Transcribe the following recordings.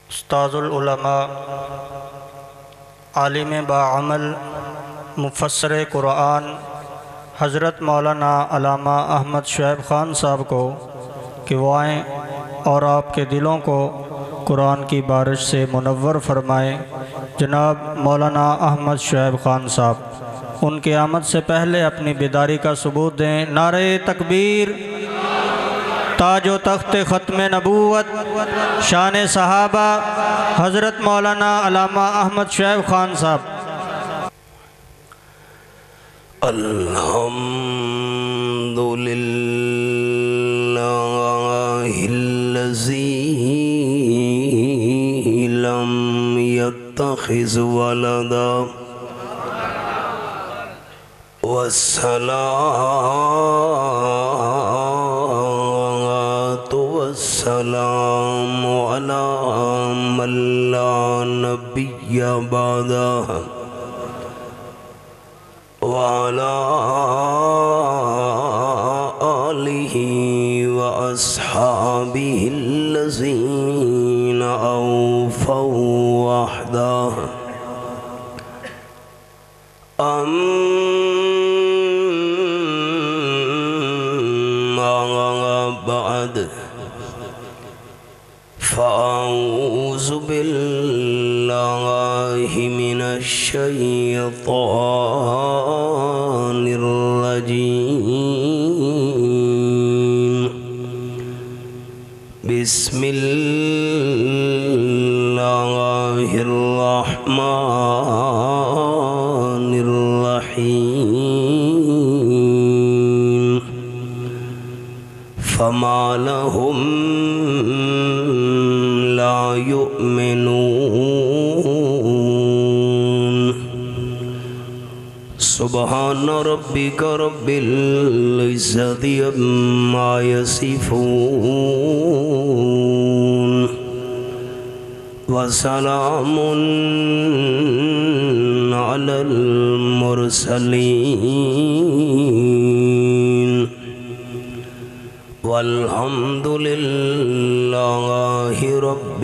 استاذ العلماء، عالم باعمل، مفسر قرآن حضرت مولانا علامہ احمد شعیب خان صاحب کو کہ وہ آئیں اور آپ کے دلوں کو قرآن کی بارش سے منور فرمائیں۔ جناب مولانا احمد شعیب خان صاحب ان کی آمد سے پہلے اپنی بیداری کا ثبوت دیں۔ نعرہ تکبیر، تاج و تخت ختم نبوت، شان صحابہ حضرت مولانا علامہ احمد شعیب خان صاحب۔ الحمد للہ الذی لم يتخذ ولدا والصلاة والسلام على من لا نبي بعده وعلى آلہ وأصحابہ الذین أوفوا وحدہ۔ أما بعد فأعوذ باللہ من الشیطان الرجیم۔ بسم اللہ الرحمن الرحیم۔ فما لهم لا يؤمنون۔ سبحان ربک رب العزت عما یصفون وسلام علی المرسلین والحمد للہ رب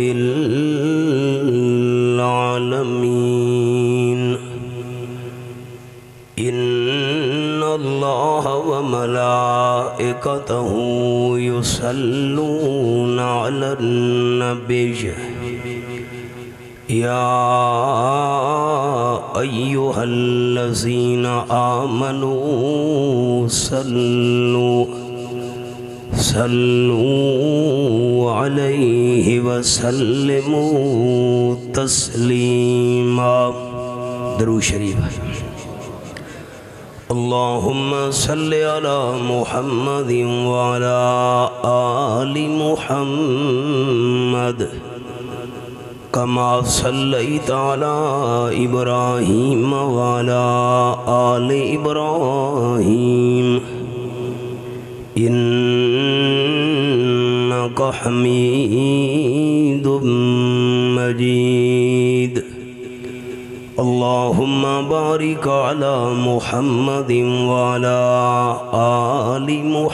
العالمین۔ ان اللہ وملائکتہ یصلون علی النبی یا ایہا الذین آمنوا صلوا علیہ وسلموا تسلیما۔ درود شریف۔ اللہم صلی علی محمد وعلی آل محمد کما صلیت علی ابراہیم وعلی آل ابراہیم انک حمید مجید۔ اللہم بارک علی محمد وعلی آل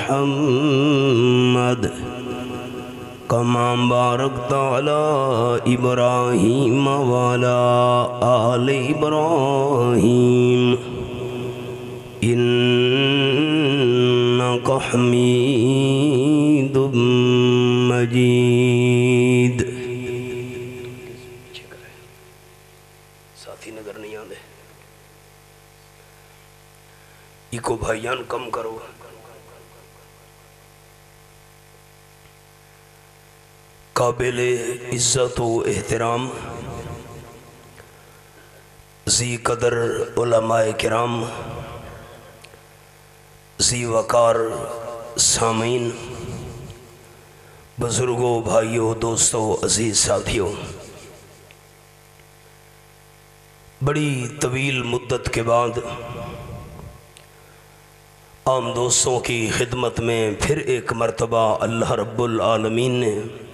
محمد کما بارکت علی ابراہیم وعلی آل ابراہیم انک حمید مجید۔ ساتھی نظر نہیں آندے، ایکو بھائیان کم کرو۔ قابل عزت و احترام ذی قدر علماء کرام، ذی وقار سامعین، بزرگوں، بھائیوں، دوستوں، عزیز ساتھیوں، بڑی طویل مدت کے بعد عام دوستوں کی خدمت میں پھر ایک مرتبہ اللہ رب العالمین نے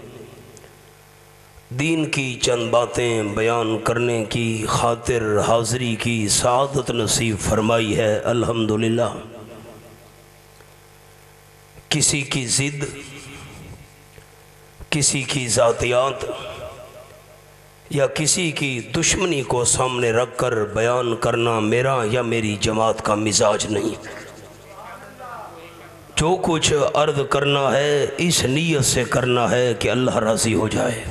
دین کی چند باتیں بیان کرنے کی خاطر حاضری کی سعادت نصیب فرمائی ہے۔ الحمدللہ۔ کسی کی ضد، کسی کی ذاتیات، یا کسی کی دشمنی کو سامنے رکھ کر بیان کرنا میرا یا میری جماعت کا مزاج نہیں۔ جو کچھ عرض کرنا ہے اس نیت سے کرنا ہے کہ اللہ راضی ہو جائے۔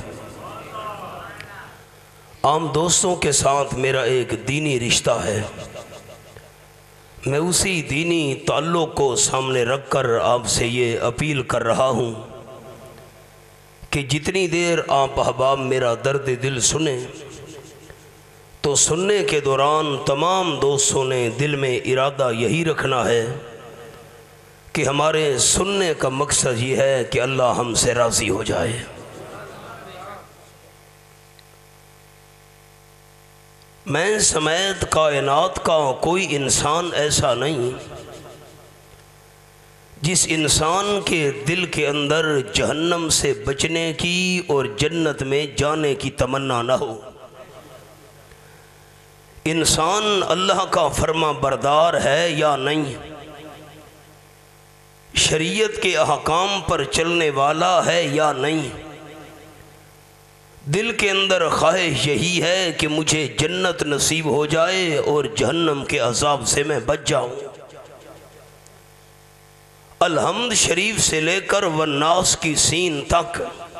عام دوستوں کے ساتھ میرا ایک دینی رشتہ ہے، میں اسی دینی تعلق کو سامنے رکھ کر آپ سے یہ اپیل کر رہا ہوں کہ جتنی دیر آپ احباب میرا درد دل سنیں تو سننے کے دوران تمام دوستوں نے دل میں ارادہ یہی رکھنا ہے کہ ہمارے سننے کا مقصد یہ ہے کہ اللہ ہم سے راضی ہو جائے۔ میں سمیت کائنات کا کوئی انسان ایسا نہیں جس انسان کے دل کے اندر جہنم سے بچنے کی اور جنت میں جانے کی تمنا نہ ہو۔ انسان اللہ کا فرما بردار ہے یا نہیں، شریعت کے احکام پر چلنے والا ہے یا نہیں، دل کے اندر خواہش یہی ہے کہ مجھے جنت نصیب ہو جائے اور جہنم کے عذاب سے میں بچ جاؤں۔ الحمد شریف سے لے کر والناس کی سین تک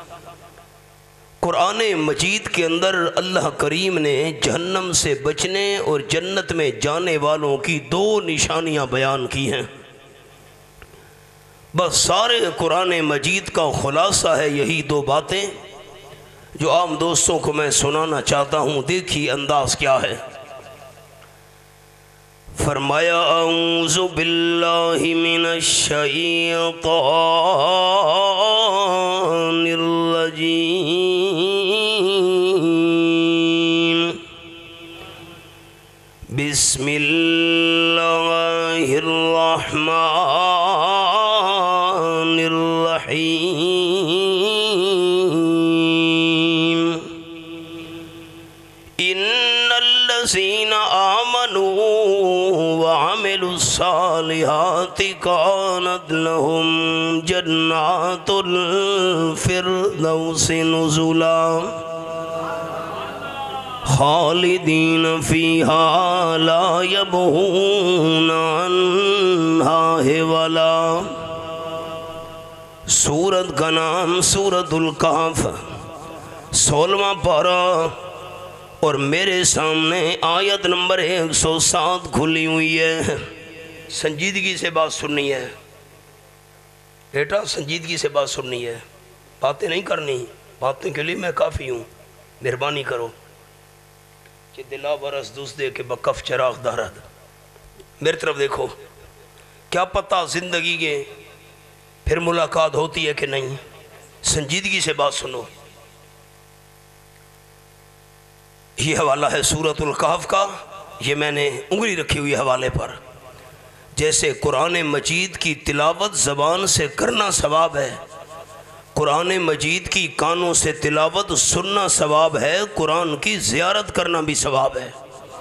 قرآن مجید کے اندر اللہ کریم نے جہنم سے بچنے اور جنت میں جانے والوں کی دو نشانیاں بیان کی ہیں۔ بس سارے قرآن مجید کا خلاصہ ہے یہی دو باتیں جو عام دوستوں کو میں سنانا چاہتا ہوں۔ دیکھیے انداز کیا ہے۔ فرمایا اعوذ باللہ من الشیطان الرجیم، بسم اللہ الرحمن الرحیم، ان الذین آمنوا وعملوا الصالحات كانت لهم جنات الفردوس نزلا خالدین فیہا لا یبغون عنہا حولا۔ سورت کا نام سورت الکہف، 16واں پارہ، اور میرے سامنے آیت نمبر 107 کھلی ہوئی ہے۔ سنجیدگی سے بات سننی ہے بیٹا، سنجیدگی سے بات سننی ہے، باتیں نہیں کرنی، باتوں کے لیے میں کافی ہوں، مہربانی کرو کہ دلا برس دوست دے کے بکف چراغ دارد۔ میری طرف دیکھو، کیا پتہ زندگی کے پھر ملاقات ہوتی ہے کہ نہیں۔ سنجیدگی سے بات سنو۔ یہ حوالہ ہے سورۃ الکہف کا، یہ میں نے انگلی رکھی ہوئی حوالے پر۔ جیسے قرآن مجید کی تلاوت زبان سے کرنا ثواب ہے، قرآن مجید کی کانوں سے تلاوت سننا ثواب ہے، قرآن کی زیارت کرنا بھی ثواب ہے۔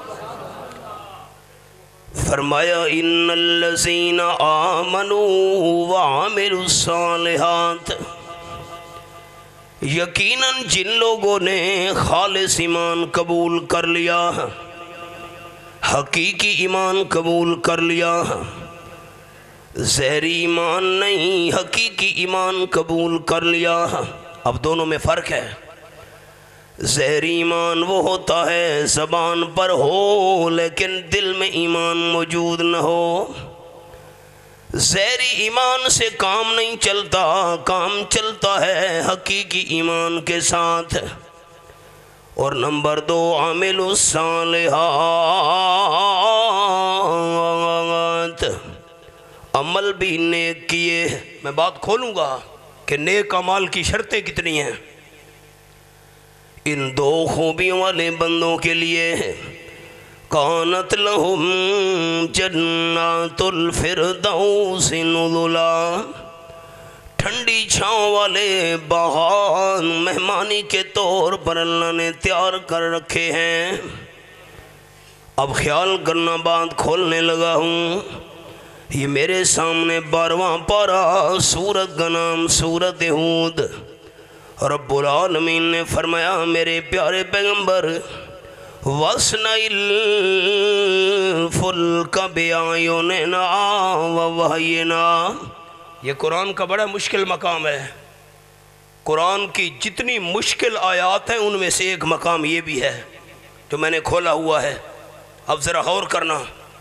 فرمایا ان الذین آمنوا وعملوا الصالحات، یقیناً جن لوگوں نے خالص ایمان قبول کر لیا، حقیقی ایمان قبول کر لیا، ظاہری ایمان نہیں، حقیقی ایمان قبول کر لیا۔ اب دونوں میں فرق ہے۔ ظاہری ایمان وہ ہوتا ہے زبان پر ہو لیکن دل میں ایمان موجود نہ ہو۔ ظاہری ایمان سے کام نہیں چلتا، کام چلتا ہے حقیقی ایمان کے ساتھ۔ اور نمبر 2، عامل الصالحات، عمل بھی نیک کیے۔ میں بات کھولوں گا کہ نیک اعمال کی شرطیں کتنی ہیں۔ ان دو خوبیوں والے بندوں کے لیے کانت لہم جنات الفردوس نزلا، ٹھنڈی چھاؤں والے باغان مہمانی کے طور پر اللہ نے تیار کر رکھے ہیں۔ اب خیال کرنا، بات کھولنے لگا ہوں۔ یہ میرے سامنے 12واں پارہ، سورت کا نام سورت ہود، رب العالمین نے فرمایا میرے پیارے پیغمبر وَاسْنَعِ الْفُلْكَ بِأَعْيُنِنَا وَوَحْيِنَا۔ یہ قرآن کا بڑا مشکل مقام ہے۔ قرآن کی جتنی مشکل آیات ہیں ان میں سے ایک مقام یہ بھی ہے جو میں نے کھولا ہوا ہے۔ اب ذرا غور کرنا۔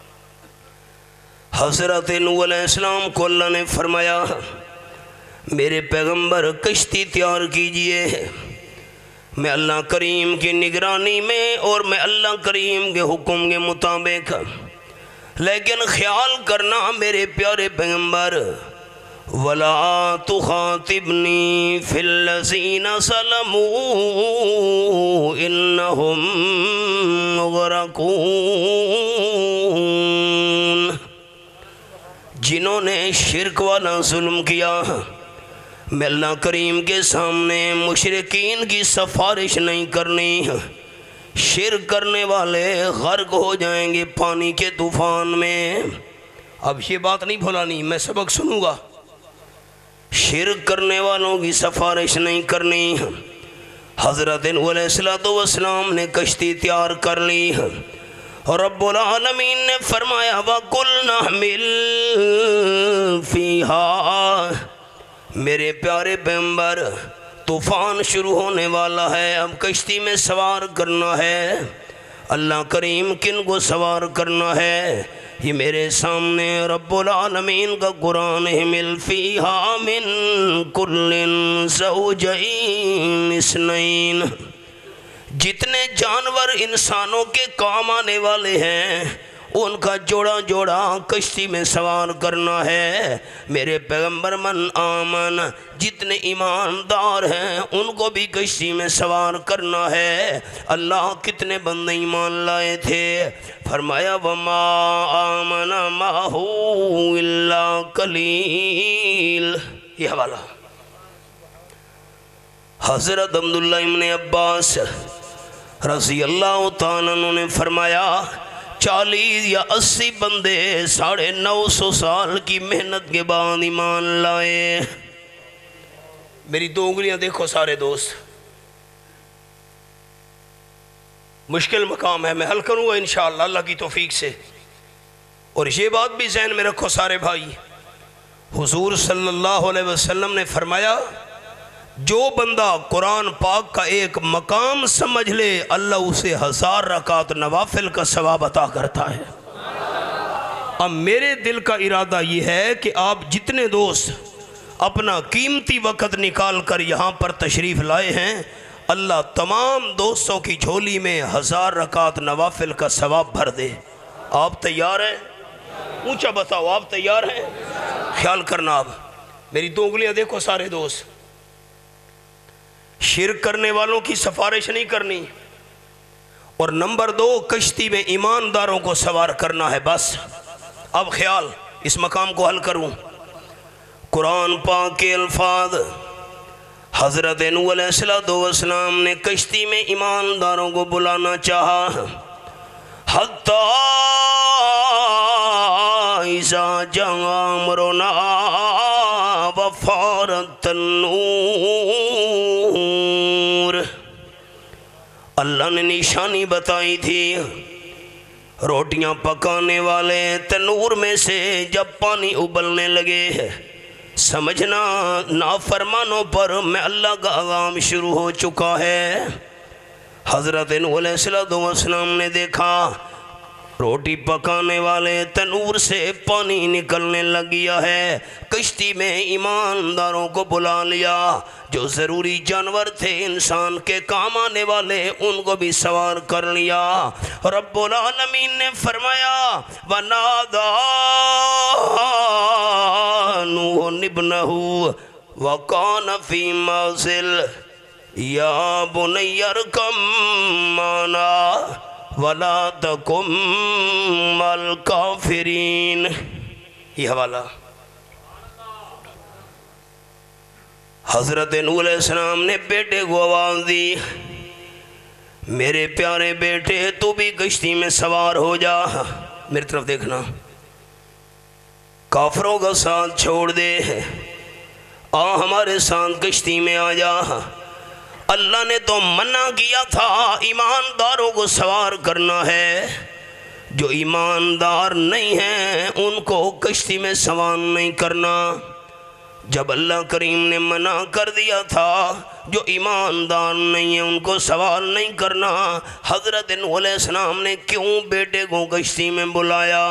حضرت نوح علیہ السلام کو اللہ نے فرمایا میرے پیغمبر کشتی تیار کیجئے، میں اللہ کریم کی نگرانی میں اور میں اللہ کریم کے حکم کے مطابق، لیکن خیال کرنا میرے پیارے پیغمبر وَلَا تُخَاطِبْنِي فِي الَّذِينَ ظَلَمُوا إِنَّهُمْ مُغْرَقُونَ۔ جنہوں نے شرک والا ظلم کیا میں اللہ کریم کے سامنے مشرکین کی سفارش نہیں کرنی، شرک کرنے والے غرق ہو جائیں گے پانی کے طوفان میں۔ اب یہ بات نہیں بھولانی، میں سبق سنوں گا۔ شرک کرنے والوں کی سفارش نہیں کرنی۔ حضرت نوح علیہ السلام نے کشتی تیار کر لی، رب العالمین نے فرمایا وَقُلْنَا احْمِلْ فِيهَا۔ میرے پیارے پیغمبر طوفان شروع ہونے والا ہے، اب کشتی میں سوار کرنا ہے۔ اللہ کریم کن کو سوار کرنا ہے؟ یہ میرے سامنے رب العالمین کا قرآن احْمِلْ فِيهَا مِن كُلٍّ زَوْجَيْنِ اثْنَيْنِ۔ جتنے جانور انسانوں کے کام آنے والے ہیں ان کا جوڑا جوڑا کشتی میں سوار کرنا ہے۔ میرے پیغمبر من آمن، جتنے ایماندار ہیں ان کو بھی کشتی میں سوار کرنا ہے۔ اللہ کتنے بندے ایمان لائے تھے؟ فرمایا وَمَا آمَنَ مَعَهُ إِلَّا قَلِيلٌ۔ یہ حوالہ حضرت عبداللہ ابن عباس رضی اللہ تعالیٰ عنہ نے فرمایا 40 یا 80 بندے 950 سال کی محنت کے بعد ایمان لائے۔ میری دو انگلیاں دیکھو سارے دوست، مشکل مقام ہے، میں حل کروں گا انشاءاللہ اللہ کی توفیق سے۔ اور یہ بات بھی ذہن میں رکھو سارے بھائی، حضور صلی اللہ علیہ وسلم نے فرمایا جو بندہ قرآن پاک کا ایک مقام سمجھ لے اللہ اسے 1000 رکعت نوافل کا ثواب عطا کرتا ہے۔ اب میرے دل کا ارادہ یہ ہے کہ آپ جتنے دوست اپنا قیمتی وقت نکال کر یہاں پر تشریف لائے ہیں اللہ تمام دوستوں کی جھولی میں 1000 رکعت نوافل کا ثواب بھر دے۔ آپ تیار ہیں؟ اونچا بتاؤ، آپ تیار ہیں؟ خیال کرنا۔ آپ میری دو انگلیاں دیکھو سارے دوست، شرک کرنے والوں کی سفارش نہیں کرنی، اور نمبر 2 کشتی میں ایمانداروں کو سوار کرنا ہے، بس۔ اب خیال اس مقام کو حل کروں۔ قرآن پاک کے الفاظ، حضرت نوح علیہ السلام نے کشتی میں ایمانداروں کو بلانا چاہا، حَتَّى إِذَا جَاءَ أَمْرُنَا وَفَارَتِ النُّورُ۔ اللہ نے نشانی بتائی تھی، روٹیاں پکانے والے تنور میں سے جب پانی ابلنے لگے سمجھنا نافرمانوں پر میں اللہ کا عذاب شروع ہو چکا ہے۔ حضرت نوح علیہ السلام نے دیکھا روٹی پکانے والے تنور سے پانی نکلنے لگ گیا ہے، کشتی میں ایمانداروں کو بلا لیا، جو ضروری جانور تھے انسان کے کام آنے والے ان کو بھی سوار کر لیا۔ رب العالمین نے فرمایا وَنَادَى نُوحٌ ابْنَهُ وَكَانَ فِي مَعْزِلٍ يَا بُنَيَّ ارْكَب مَّعَنَا وَلَا تَكُن مَّعَ الْكَافِرِينَ۔ یہ حوالہ حضرت نوح علیہ السلام نے بیٹے کو آواز دی، میرے پیارے بیٹے تو بھی کشتی میں سوار ہو جا۔ میری طرف دیکھنا، کافروں کا ساتھ چھوڑ دے، ہمارے ساتھ کشتی میں آ جا۔ اللہ نے تو منع کیا تھا ایمانداروں کو سوار کرنا ہے، جو ایماندار نہیں ہیں ان کو کشتی میں سوار نہیں کرنا۔ جب اللہ کریم نے منع کر دیا تھا جو ایماندار نہیں ہیں ان کو سوار نہیں کرنا، حضرت نوح علیہ السلام نے کیوں بیٹے کو کشتی میں بلایا؟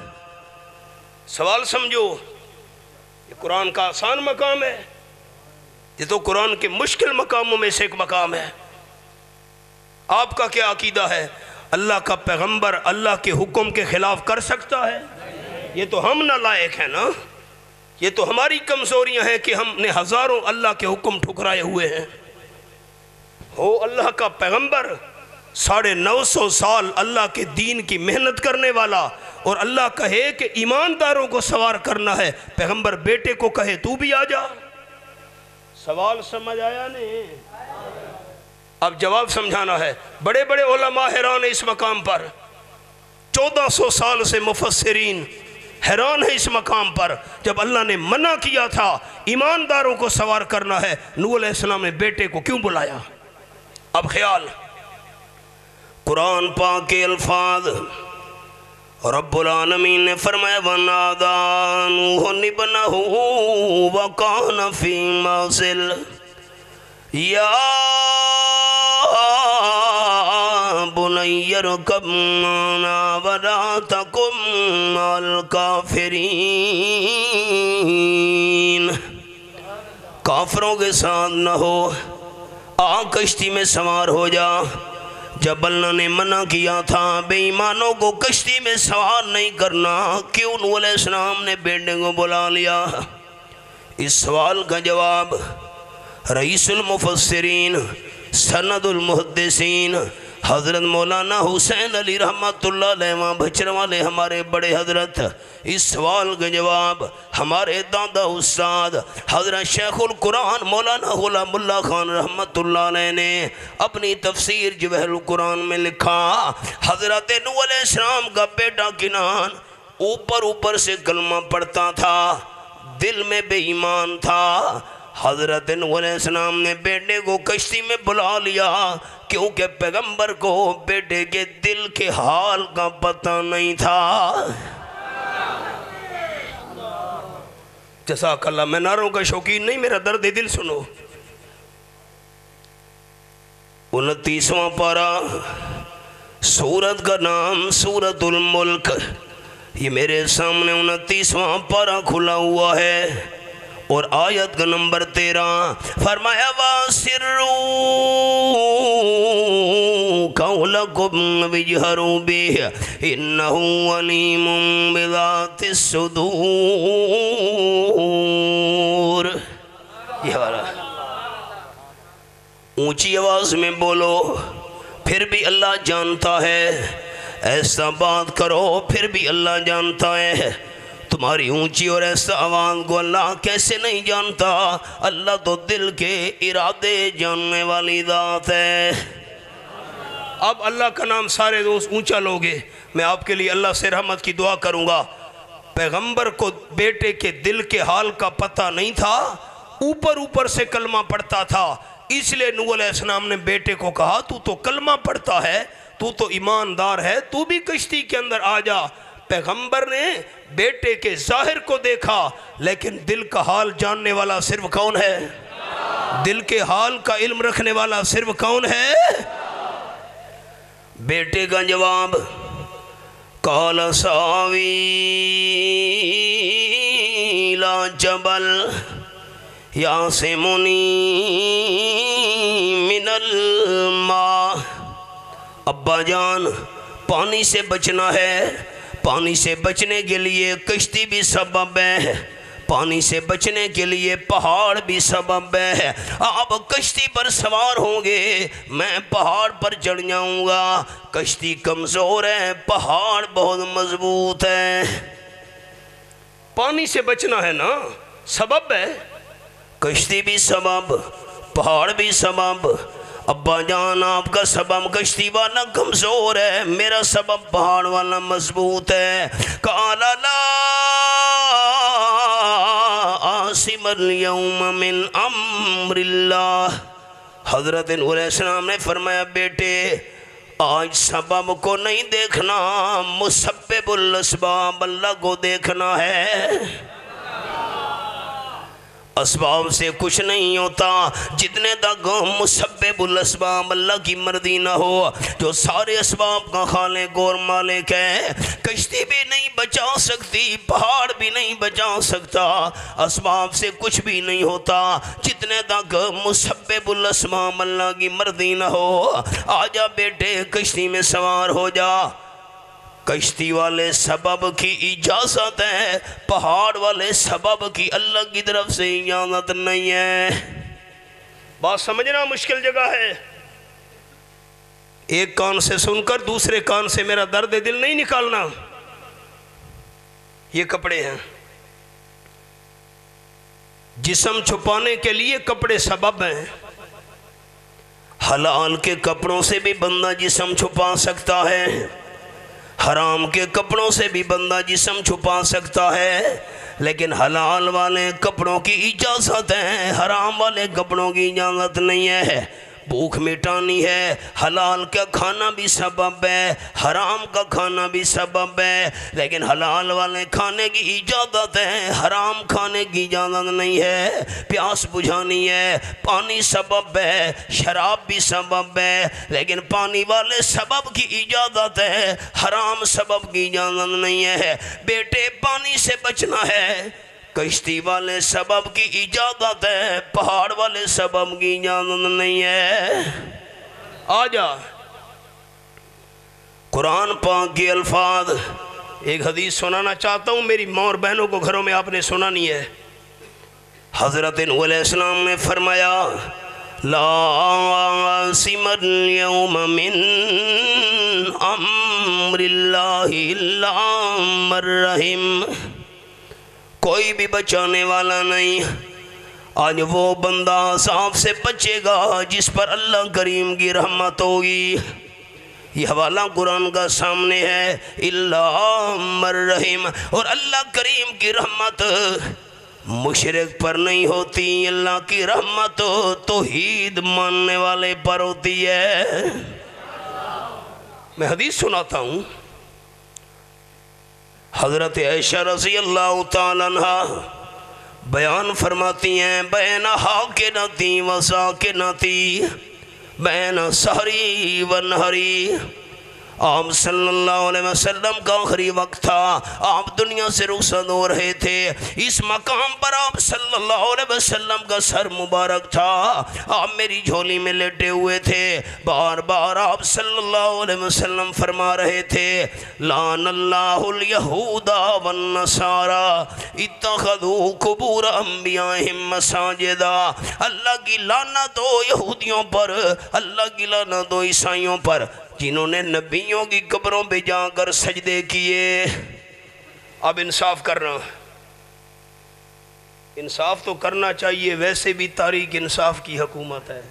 سوال سمجھو، یہ قرآن کا آسان مقام ہے، یہ تو قرآن کے مشکل مقاموں میں سے ایک مقام ہے۔ آپ کا کیا عقیدہ ہے؟ اللہ کا پیغمبر اللہ کے حکم کے خلاف کر سکتا ہے؟ یہ تو ہم نالائق ہیں نا، یہ تو ہماری کمزوریاں ہیں کہ ہم نے ہزاروں اللہ کے حکم ٹھکرائے ہوئے ہیں۔ ہو اللہ کا پیغمبر 950 سال اللہ کے دین کی محنت کرنے والا، اور اللہ کہے کہ ایمانداروں کو سوار کرنا ہے، پیغمبر بیٹے کو کہے تو بھی آ جا۔ سوال سمجھ آیا نہیں؟ اب جواب سمجھانا ہے۔ بڑے بڑے علماء حیران ہیں اس مقام پر، 1400 سال سے مفسرین حیران ہے اس مقام پر۔ جب اللہ نے منع کیا تھا ایمانداروں کو سوار کرنا ہے، نوح علیہ السلام نے بیٹے کو کیوں بلایا؟ اب خیال، قرآن پاک کے الفاظ، رب العالمین نے فرمایا وَنَادَى نُوحٌ ابْنَهُ وَكَانَ فِي مَعْزِلٍ يَا بُنَيَّ ارْكَبْ مَعَنَا وَلَا تَكُن مَّعَ الْكَافِرِينَ، کافروں کے ساتھ نہ ہو، آ کشتی میں سوار ہو جا۔ جب اللہ نے منع کیا تھا بے ایمانوں کو کشتی میں سوار نہیں کرنا، کیوں نوح علیہ السلام نے بیٹے کو بلا لیا؟ اس سوال کا جواب رئیس المفسرین سند المحدثین حضرت مولانا حسین علی رحمۃ اللہ علیہ وہاں بچر والے ہمارے بڑے حضرت، اس سوال کا جواب ہمارے دادا استاد حضرت شیخ القرآن مولانا غلام اللہ خان رحمۃ اللہ علیہ نے اپنی تفسیر جواہر القرآن میں لکھا۔ حضرت نوح علیہ السلام کا بیٹا کنان اوپر سے کلمہ پڑھتا تھا، دل میں بے ایمان تھا۔ حضرت نوح علیہ السلام نے بیٹے کو کشتی میں بلا لیا، کیونکہ پیغمبر کو بیٹے کے دل کے حال کا پتہ نہیں تھا۔ جزاک اللہ، میں نعروں کا شوقین نہیں، میرا درد دل سنو۔ 29واں پارہ، سورت کا نام سورت الملک، یہ میرے سامنے 29واں پارہ کھلا ہوا ہے، اور آیت کا نمبر 13 فرمایا وَاسِرُّوا قَوْلَكُمْ وَاجْهَرُوا بِهِ إِنَّهُ عَلِيمٌ بِذَاتِ الصُّدُورِ۔ یہ والا اونچی آواز میں بولو، پھر بھی اللہ جانتا ہے، ایسا بات کرو پھر بھی اللہ جانتا ہے۔ تمہاری اونچی اور ایسا آواز کو اللہ کیسے نہیں جانتا؟ اللہ تو دل کے ارادے جاننے والی ذات ہے۔ اب اللہ کا نام سارے دوست اونچا لوگے، میں آپ کے لیے اللہ سے رحمت کی دعا کروں گا۔ پیغمبر کو بیٹے کے دل کے حال کا پتہ نہیں تھا، اوپر سے کلمہ پڑھتا تھا، اس لیے نوح علیہ السلام نے بیٹے کو کہا تو تو کلمہ پڑھتا ہے، تو تو ایماندار ہے، تو بھی کشتی کے اندر آ جا۔ پیغمبر نے بیٹے کے ظاہر کو دیکھا، لیکن دل کا حال جاننے والا صرف کون ہے؟ دل کے حال کا علم رکھنے والا صرف کون ہے؟ بیٹے کا جواب قال ساوی لا جبل یعصمنی من الماء، ابا جان پانی سے بچنا ہے، پانی سے بچنے کے لیے کشتی بھی سبب ہے، پانی سے بچنے کے لیے پہاڑ بھی سبب ہے۔ آپ کشتی پر سوار ہوں گے، میں پہاڑ پر چڑھ جاؤں گا۔ کشتی کمزور ہے، پہاڑ بہت مضبوط ہے۔ پانی سے بچنا ہے نا، سبب ہے، کشتی بھی سبب، پہاڑ بھی سبب۔ ابا جان آپ کا سبب کشتی والا کمزور ہے، میرا سبب پہاڑ والا مضبوط ہے۔ قال لا عاصم اليوم من امر اللہ، حضرت نوح علیہ السلام نے فرمایا بیٹے آج سبب کو نہیں دیکھنا، مسبب الاسباب اللہ کو دیکھنا ہے۔ اسباب سے کچھ نہیں ہوتا جتنے تک مسبب الاسباب اللہ کی مرضی نہ ہو، جو سارے اسباب کا خالق اور مالک ہے۔ کشتی بھی نہیں بچا سکتی، پہاڑ بھی نہیں بچا سکتا، اسباب سے کچھ بھی نہیں ہوتا جتنے تک مسبب الاسباب اللہ کی مرضی نہ ہو۔ آجا بیٹے کشتی میں سوار ہو جا، کشتی والے سبب کی اجازت ہے، پہاڑ والے سبب کی اللہ کی طرف سے اجازت نہیں ہے۔ بات سمجھنا مشکل جگہ ہے۔ ایک کان سے سن کر دوسرے کان سے میرا درد دل نہیں نکالنا۔ یہ کپڑے ہیں، جسم چھپانے کے لیے کپڑے سبب ہیں۔ حلال کے کپڑوں سے بھی بندہ جسم چھپا سکتا ہے، حرام کے کپڑوں سے بھی بندہ جسم چھپا سکتا ہے، لیکن حلال والے کپڑوں کی اجازت ہے، حرام والے کپڑوں کی اجازت نہیں ہے۔ بھوک مٹانی ہے، حلال کا کھانا بھی سبب ہے، حرام کا کھانا بھی سبب ہے، لیکن حلال والے کھانے کی اجازت ہے، حرام کھانے کی اجازت نہیں ہے۔ پیاس بجھانی ہے، پانی سبب ہے، شراب بھی سبب ہے، لیکن پانی والے سبب کی اجازت ہے، حرام سبب کی اجازت نہیں ہے۔ بیٹے پانی سے بچنا ہے، کشتی والے سبب کی اجازت ہے، پہاڑ والے سبب کی اجازت نہیں ہے۔ آجا قرآن پاک کے الفاظ ایک حدیث سنانا چاہتا ہوں، میری ماں اور بہنوں کو گھروں میں آپ نے سنانی ہے۔ حضرت نوح علیہ السلام نے فرمایا لا عاصم اليوم من امر اللہ الا من رحم، کوئی بھی بچانے والا نہیں۔ آج وہ بندہ عذاب سے بچے گا جس پر اللہ کریم کی رحمت ہوگی۔ یہ حوالہ قرآن کا سامنے ہے، الا من رحم، اور اللہ کریم کی رحمت مشرک پر نہیں ہوتی، اللہ کی رحمت توحید ماننے والے پر ہوتی ہے۔ میں حدیث سناتا ہوں، حضرت عائشہ رضی اللہ تعالیٰ عنہ بیان فرماتی ہیں بین حاکنتی و ساکنتی بین سحری و نہری۔ آپ صلی اللہ علیہ وسلم کا آخری وقت تھا، آپ دنیا سے رخصت ہو رہے تھے، اس مقام پر آپ صلی اللہ علیہ وسلم کا سر مبارک تھا، آپ میری جھولی میں لیٹے ہوئے تھے، بار بار آپ صلی اللہ علیہ وسلم فرما رہے تھے لعن اللہ الیہود والنصارى اتخذوا قبور انبیائہم مساجدا، اللہ کی لعنت ہو یہودیوں پر، اللہ کی لعنت ہو عیسائیوں پر جنہوں نے نبیوں کی قبروں پہ جا کر سجدے کیے۔ اب انصاف کرنا، انصاف تو کرنا چاہیے، ویسے بھی تاریخ انصاف کی حکومت ہے۔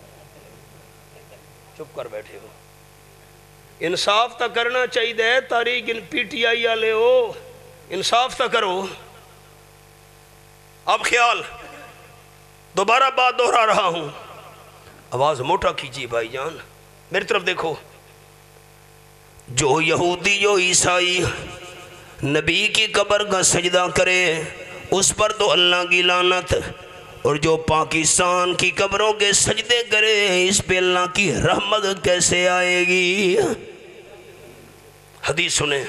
چپ کر بیٹھے ہو، انصاف تو کرنا چاہیے، تاریخ پی ٹی آئی والے ہو، انصاف تو کرو۔ اب خیال، دوبارہ بات دہرا رہا ہوں، آواز موٹا کیجیے بھائی جان، میری طرف دیکھو۔ جو یہودی جو عیسائی نبی کی قبر کا سجدہ کرے اس پر تو اللہ کی لعنت، اور جو پاکستان کی قبروں کے سجدے کرے اس پہ اللہ کی رحمت کیسے آئے گی؟ حدیث سنیں،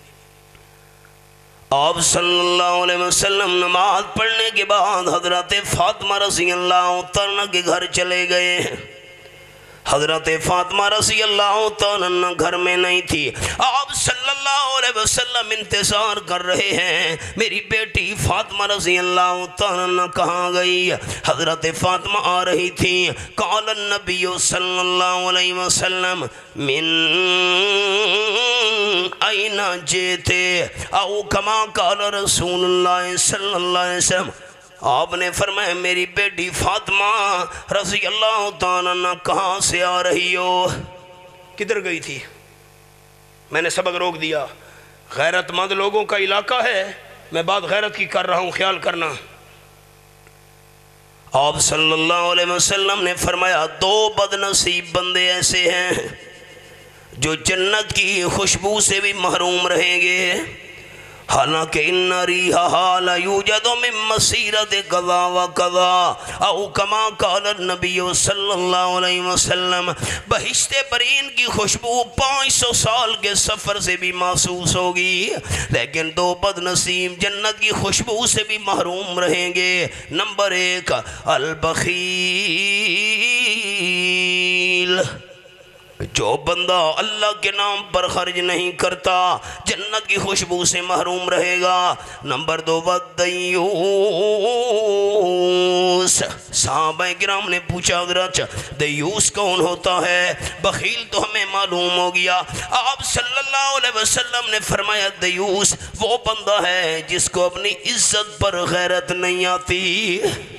آپ صلی اللہ علیہ وسلم نماز پڑھنے کے بعد حضرت فاطمہ رضی اللہ عنہ کے گھر چلے گئے۔ حضرت فاطمہ رضی اللہ عنہ گھر میں نہیں تھی، آپ صلی اللہ علیہ وسلم انتظار کر رہے ہیں میری بیٹی فاطمہ رضی اللہ عنہ کہاں گئی؟ حضرت فاطمہ آ رہی تھی، قال النبی صلی اللہ علیہ وسلم من این جیتے او کما قال رسول اللہ صلی اللہ علیہ وسلم، آپ نے فرمایا میری بیٹی فاطمہ رضی اللہ تعالیٰ عنہ کہاں سے آ رہی ہو؟ کدھر گئی تھی؟ میں نے سبق روک دیا، غیرت مند لوگوں کا علاقہ ہے، میں بات غیرت کی کر رہا ہوں، خیال کرنا۔ آپ صلی اللہ علیہ وسلم نے فرمایا 2 بدنصیب بندے ایسے ہیں جو جنت کی خوشبو سے بھی محروم رہیں گے، حالانکہ ان ریحھا لا یوجد من مسیرۃ کذا و کذا او کما قال النبی صلی اللہ علیہ وسلم، بہشت برین کی خوشبو 500 سال کے سفر سے بھی محسوس ہوگی، لیکن 2 بدنصیب جنت کی خوشبو سے بھی محروم رہیں گے۔ نمبر 1 البخیل، جو بندہ اللہ کے نام پر خرچ نہیں کرتا جنت کی خوشبو سے محروم رہے گا۔ نمبر 2 والدیوس، صحابہ کرام نے پوچھا حضرت دیوس کون ہوتا ہے؟ بخیل تو ہمیں معلوم ہو گیا، آپ صلی اللہ علیہ وسلم نے فرمایا دیوس وہ بندہ ہے جس کو اپنی عزت پر غیرت نہیں آتی۔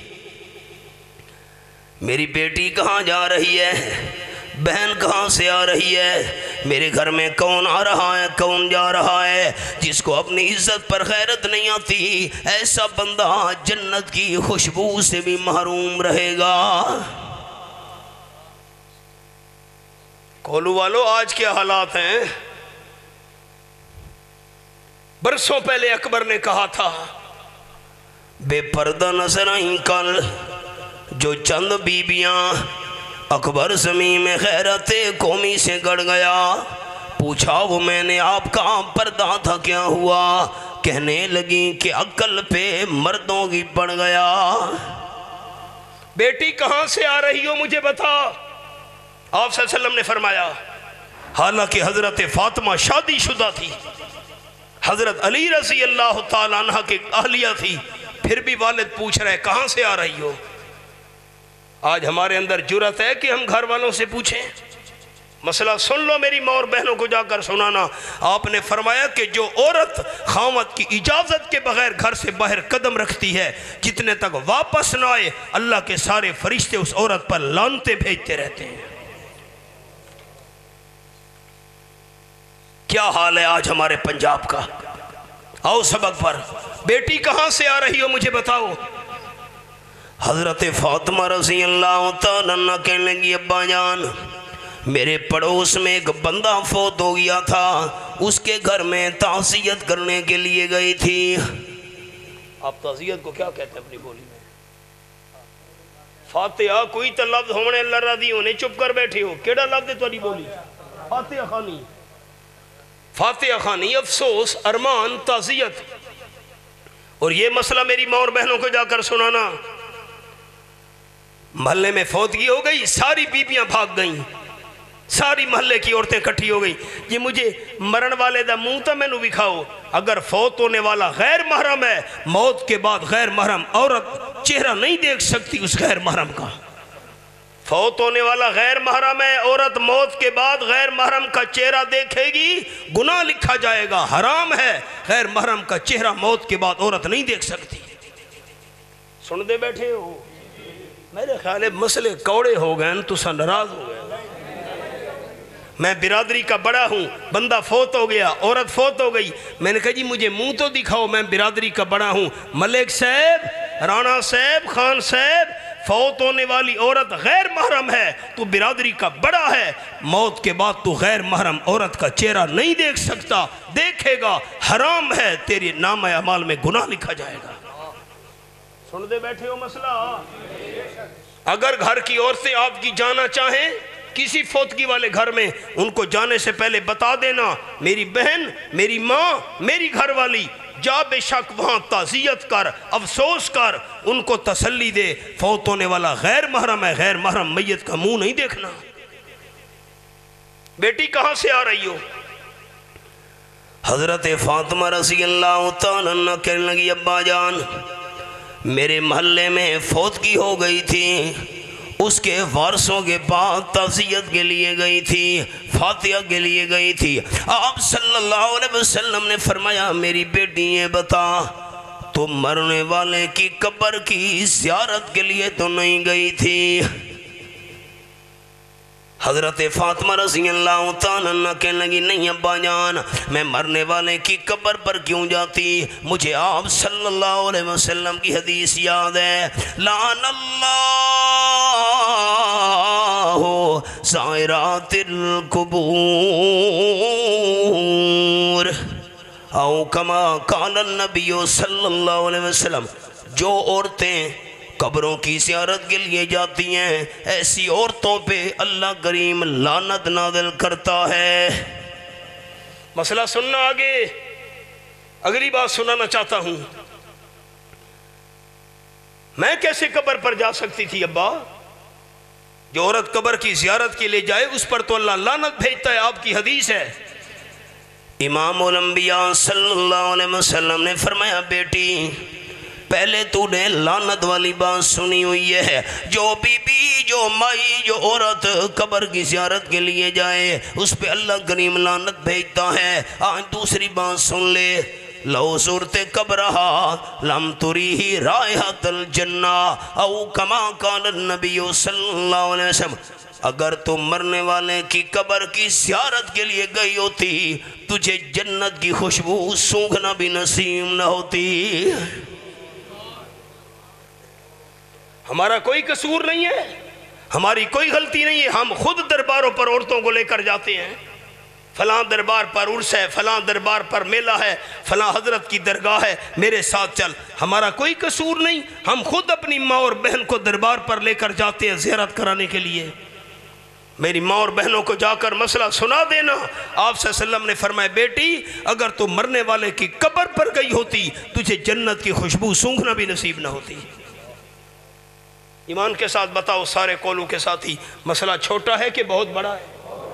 میری بیٹی کہاں جا رہی ہے؟ بہن کہاں سے آ رہی ہے؟ میرے گھر میں کون آ رہا ہے، کون جا رہا ہے؟ جس کو اپنی عزت پر غیرت نہیں آتی ایسا بندہ جنت کی خوشبو سے بھی محروم رہے گا۔ کولو والو آج کیا حالات ہیں؟ برسوں پہلے اکبر نے کہا تھا بے پردہ نظر آئیں کل جو چند بیبیاں، اکبر زمین میں غیرت قومی سے گڑ گیا، پوچھا وہ میں نے آپ کا پردہ تھا کیا ہوا؟ کہنے لگی کہ عقل پہ مردوں کی پڑ گیا۔ بیٹی کہاں سے آ رہی ہو مجھے بتا؟ آپ صلی اللہ علیہ وسلم نے فرمایا، حالانکہ حضرت فاطمہ شادی شدہ تھی، حضرت علی رضی اللہ تعالیٰ عنہ کے اہلیہ تھی، پھر بھی والد پوچھ رہے کہاں سے آ رہی ہو؟ آج ہمارے اندر جرأت ہے کہ ہم گھر والوں سے پوچھیں؟ مسئلہ سن لو، میری ماں اور بہنوں کو جا کر سنانا۔ آپ نے فرمایا کہ جو عورت خاوند کی اجازت کے بغیر گھر سے باہر قدم رکھتی ہے جتنے تک واپس نہ آئے اللہ کے سارے فرشتے اس عورت پر لعنتیں بھیجتے رہتے ہیں۔ کیا حال ہے آج ہمارے پنجاب کا؟ آؤ سبق پر۔ بیٹی کہاں سے آ رہی ہو مجھے بتاؤ؟ حضرت فاطمہ رضی اللہ تعالیٰ عنہ کہنے لگی ابا جان میرے پڑوس میں ایک بندہ فوت ہو گیا تھا، اس کے گھر میں تعزیت کرنے کے لیے گئی تھی۔ آپ تعزیت کو کیا کہتے ہیں اپنی بولی میں؟ فاتحہ کوئی تو لفظ ہونے لڑا دی ہونے چپ کر بیٹھے ہو، کیڑا لفظ ہے تاری بولی؟ فاتحہ خانی، فاتحہ خانی، افسوس، ارمان، تعزیت۔ اور یہ مسئلہ میری ماں اور بہنوں کو جا کر سنانا۔ محلے میں فوتگی ہو گئی، ساری بیبیاں بھاگ گئیں، ساری محلے کی عورتیں کٹھی ہو گئی۔ یہ مجھے مرن والے دا منہ تا میں نو بکھاؤ۔ اگر فوت ہونے والا غیر محرم ہے، موت کے بعد غیر محرم عورت چہرہ نہیں دیکھ سکتی اس غیر محرم کا۔ فوت ہونے والا غیر محرم ہے، عورت موت کے بعد غیر محرم کا چہرہ دیکھے گی، گناہ لکھا جائے گا، حرام ہے۔ غیر محرم کا چہرہ موت کے بعد عورت نہیں دیکھ سکتی۔ سن دے بیٹھے ہو؟ میرے خیال ہے مسئلے کوڑے ہو گئے تو سا ناراض ہو گئے۔ میں برادری کا بڑا ہوں، بندہ فوت ہو گیا، عورت فوت ہو گئی، میں نے کہا جی مجھے منہ تو دکھاؤ، میں برادری کا بڑا ہوں۔ ملک صاحب، رانا صاحب، خان صاحب، فوت ہونے والی عورت غیر محرم ہے، تو برادری کا بڑا ہے، موت کے بعد تو غیر محرم عورت کا چہرہ نہیں دیکھ سکتا، دیکھے گا حرام ہے، تیری نام اعمال میں گناہ لکھا جائے گا۔ سن دے بیٹھے ہو مسئلہ؟ اگر گھر کی عورتیں آپ کی جانا چاہیں کسی فوتگی والے گھر میں، ان کو جانے سے پہلے بتا دینا میری بہن، میری ماں، میری گھر والی، جا بے شک وہاں تعزیت کر، افسوس کر، ان کو تسلی دے، فوت ہونے والا غیر محرم ہے، غیر محرم میت کا منہ نہیں دیکھنا۔ بیٹی کہاں سے آ رہی ہو؟ حضرت فاطمہ رضی اللہ تعالیٰ عنہ کہنے لگی ابا جان میرے محلے میں فوتگی ہو گئی تھی، اس کے وارثوں کے بعد تعزیت کے لیے گئی تھی، فاتحہ کے لیے گئی تھی۔ آپ صلی اللہ علیہ وسلم نے فرمایا میری بیٹی یہ بتا تو مرنے والے کی قبر کی زیارت کے لیے تو نہیں گئی تھی؟ حضرت فاطمہ رضی اللہ تعالیٰ عنہ کہنے لگی نہیں ابا جان میں مرنے والے کی قبر پر کیوں جاتی، مجھے آپ صلی اللہ علیہ وسلم کی حدیث یاد ہے، لعن اللہ زائرات القبور او کما قال النبی صلی اللہ علیہ وسلم، جو عورتیں قبروں کی زیارت کے لیے جاتی ہیں ایسی عورتوں پہ اللہ کریم لعنت نازل کرتا ہے۔ مسئلہ سننا آگے، اگلی بات سنانا چاہتا ہوں، میں کیسے قبر پر جا سکتی تھی ابا؟ جو عورت قبر کی زیارت کے لیے جائے اس پر تو اللہ لعنت بھیجتا ہے، آپ کی حدیث ہے۔ امام الانبیاء صلی اللہ علیہ وسلم نے فرمایا بیٹی پہلے تو نے لعنت والی بات سنی ہوئی ہے، جو بی بی جو مائی جو عورت قبر کی زیارت کے لیے جائے اس پہ اللہ کریم لعنت بھیجتا ہے۔ آج دوسری بات سن لے، لو زرت قبرہا لم تریہ رائحۃ الجنہ او کما قال النبی صلی اللہ علیہ وسلم، اگر تو مرنے والے کی قبر کی زیارت کے لیے گئی ہوتی تجھے جنت کی خوشبو سونگھنا بھی نصیب نہ ہوتی۔ ہمارا کوئی قصور نہیں ہے، ہماری کوئی غلطی نہیں ہے، ہم خود درباروں پر عورتوں کو لے کر جاتے ہیں، فلاں دربار پر عرس ہے، فلاں دربار پر میلہ ہے، فلاں حضرت کی درگاہ ہے، میرے ساتھ چل۔ ہمارا کوئی قصور نہیں، ہم خود اپنی ماں اور بہن کو دربار پر لے کر جاتے ہیں زیارت کرانے کے لیے۔ میری ماں اور بہنوں کو جا کر مسئلہ سنا دینا۔ آپ صلی اللہ علیہ وسلم نے فرمایا بیٹی اگر تو مرنے والے کی قبر پر گئی ہوتی تجھے جنت کی خوشبو سونگھنا بھی نصیب نہ ہوتی۔ ایمان کے ساتھ بتاؤ سارے قولوں کے ساتھ ہی، مسئلہ چھوٹا ہے کہ بہت بڑا ہے؟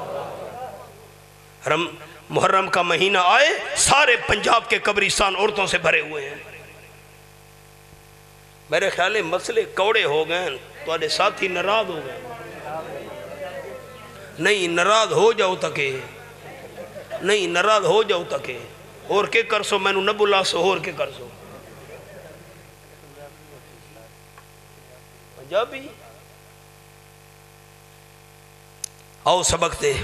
محرم کا مہینہ آئے سارے پنجاب کے قبرستان عورتوں سے بھرے ہوئے ہیں۔ میرے خیال ہے مسئلے کوڑے ہو گئے، تو ساتھی ناراض ہو گئے۔ نہیں ناراض ہو جاؤ تکے، نہیں ناراض ہو جاؤ تکے، اور کے کر سو میں نو نہ بلا سو، اور کے کر سو پنجابی آؤ سبق دے۔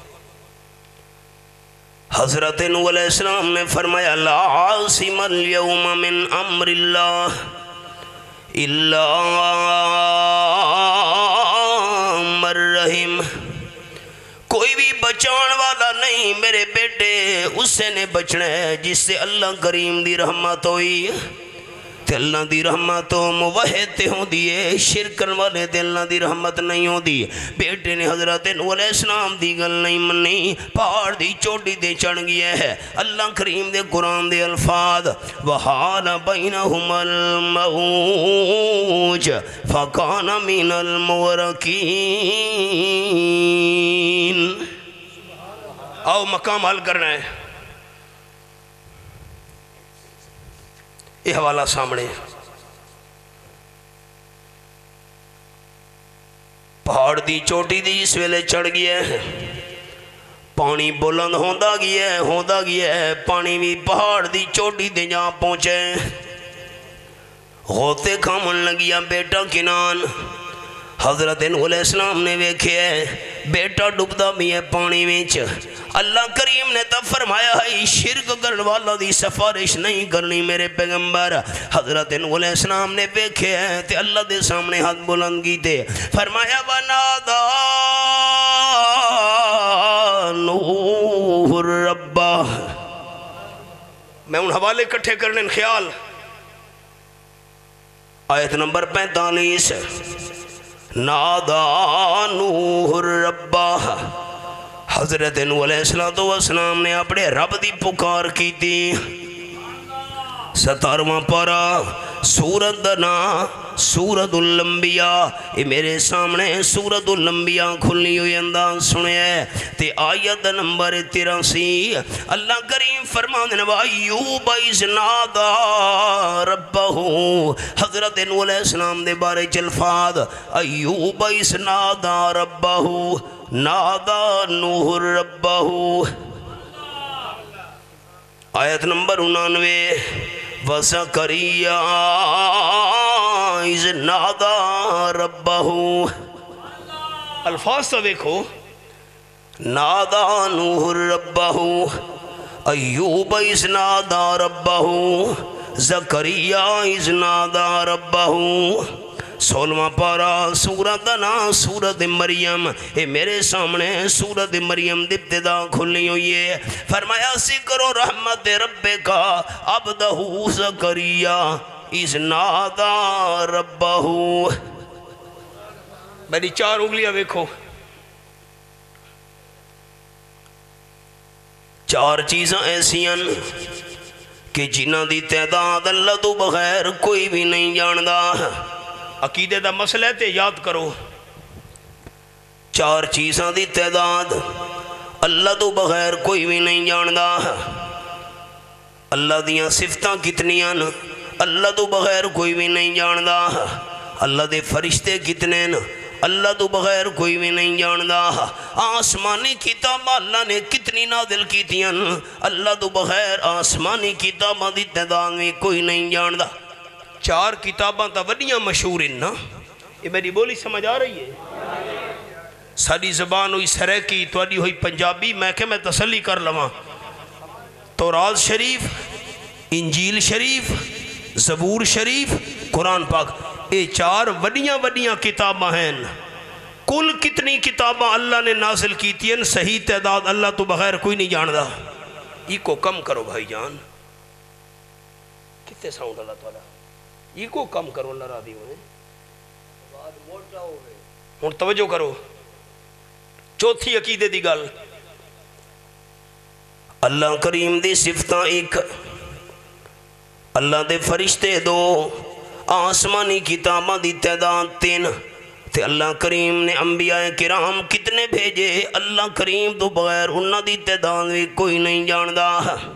حضرت نوح علیہ السلام نے فرمایا لا عاصم اليوم من امر اللہ الا من رحم، کوئی بھی بچان والا نہیں میرے بیٹے اس سے نے بچنا ہے جس سے اللہ کریم دی رحمت ہوئی، تے اللہ دی رحمت ہو موحد تے ہوں دیئے شرکن والے تے اللہ دی رحمت نہیں ہوں دی۔ بیٹے نے حضرت نوح علیہ السلام دی گل نہیں منی، پہاڑ دی چوٹی دے چڑھ گیا ہے۔ اللہ کریم دے قرآن دے الفاظ وَحَالَ بَيْنَهُمَ الْمَوْجُ فَكَانَ مِنَ الْمُغْرَقِينَ۔ آؤ مقام حل کرنا ہے، یہ حوالہ سامنے، پہاڑ دی چوٹی دی اس ویلے چڑھ گیا ہے، پانی بلند ہوندا گیا ہے، پانی بھی پہاڑ دی چوٹی دے جہاں پہنچے، غوطے کھامن لگیا بیٹا کنان۔ حضرت نوح علیہ السلام نے ویکھے بیٹا ڈبدا بھی ہے پانی وچ، اللہ کریم نے تو فرمایا ہے شرک کرن والا دی سفارش نہیں کرنی میرے پیغمبر۔ حضرت نوح علیہ السلام نے ویکھے تے اللہ دے سامنے ہاتھ بلند کیتے، فرمایا ونادا نوح ربہ۔ میں ان حوالے کٹھے کرنے خیال، آیت نمبر 45 نادا نوح ربہ، حضرت نوح علیہ السلام نے اپنے رب دی پکار کی تھی۔ 17واں پارہ سورت دنا سورت الانبیاء، یہ میرے سامنے سورت الانبیاء کھلی ہوئی انداز سنے تے آیت نمبر 83 اللہ کریم فرمانے وَأَيُّوبَ إِذْ نَادَى رَبَّهُ، حضرت نوح علیہ السلام دے بارے الفاظ ایوب إِذْ نَادَى رَبَّهُ نَادَى نوح رَبَّهُ۔ آیت نمبر 99 وَزَكَرِيَّا إِذْ نَادَى رَبَّهُ۔ الفاظ تو دیکھو، نادا نوح ربہ ایوب اذ نادا ربہ زکریا اذ نادا ربہ 16واں پارا سورت دا نام سورت مریم. اے میرے سامنے سورت مریم دی ابتدا کھلی ہوئی ہے. فرمایا ذکر و رحمت رب کا عبدہ زکریا اذ نادا ربہ. میری 4 انگلیاں ویکھو. 4 چیزاں ایسی ہیں کہ جنہاں دی تعداد اللہ تو بغیر کوئی بھی نہیں جاندا. عقیدے دا مسئلہ ہے تے یاد کرو. 4 چیزاں دی تعداد اللہ تو بغیر کوئی بھی نہیں جاندا. اللہ دیاں صفتاں کتنیاں اللہ تو بغیر کوئی بھی نہیں جاندا. اللہ دے فرشتے کتنے اللہ تو بغیر کوئی بھی نہیں جاندا. آسمانی کتاب اللہ نے کتنی نازل کیتیاں اللہ تو بغیر آسمانی کتاباں دی تعداد میں کوئی نہیں جاندا. 4 کتاباں تا وڈیاں مشہور ہیں نا. یہ میری بولی سمجھ آ رہی ہے؟ ساری زبان ہوئی سریکی توڑی ہوئی پنجابی. میں کہ میں تسلی کر لواں. تورات شریف، انجیل شریف، زبور شریف، قرآن پاک، یہ 4 وڈیاں کتاباں ہیں. کل کتنی کتاباں اللہ نے نازل کیتی ہیں صحیح تعداد اللہ تو بغیر کوئی نہیں جاندا. یہ کو کم کرو بھائی جان. کتے ساؤنڈ اللہ تعالیٰ یہ کو کم کرو اللہ راضی ہوئے. ہن توجہ کرو. چوتھی عقیدے دی گل. اللہ کریم دی صفتاں 1، اللہ دے فرشتے 2، آسمانی کتاباں دی تعداد 3. تے اللہ کریم نے انبیاء کرام کتنے بھیجے اللہ کریم تو بغیر انہاں دی تعداد بھی کوئی نہیں جاندا.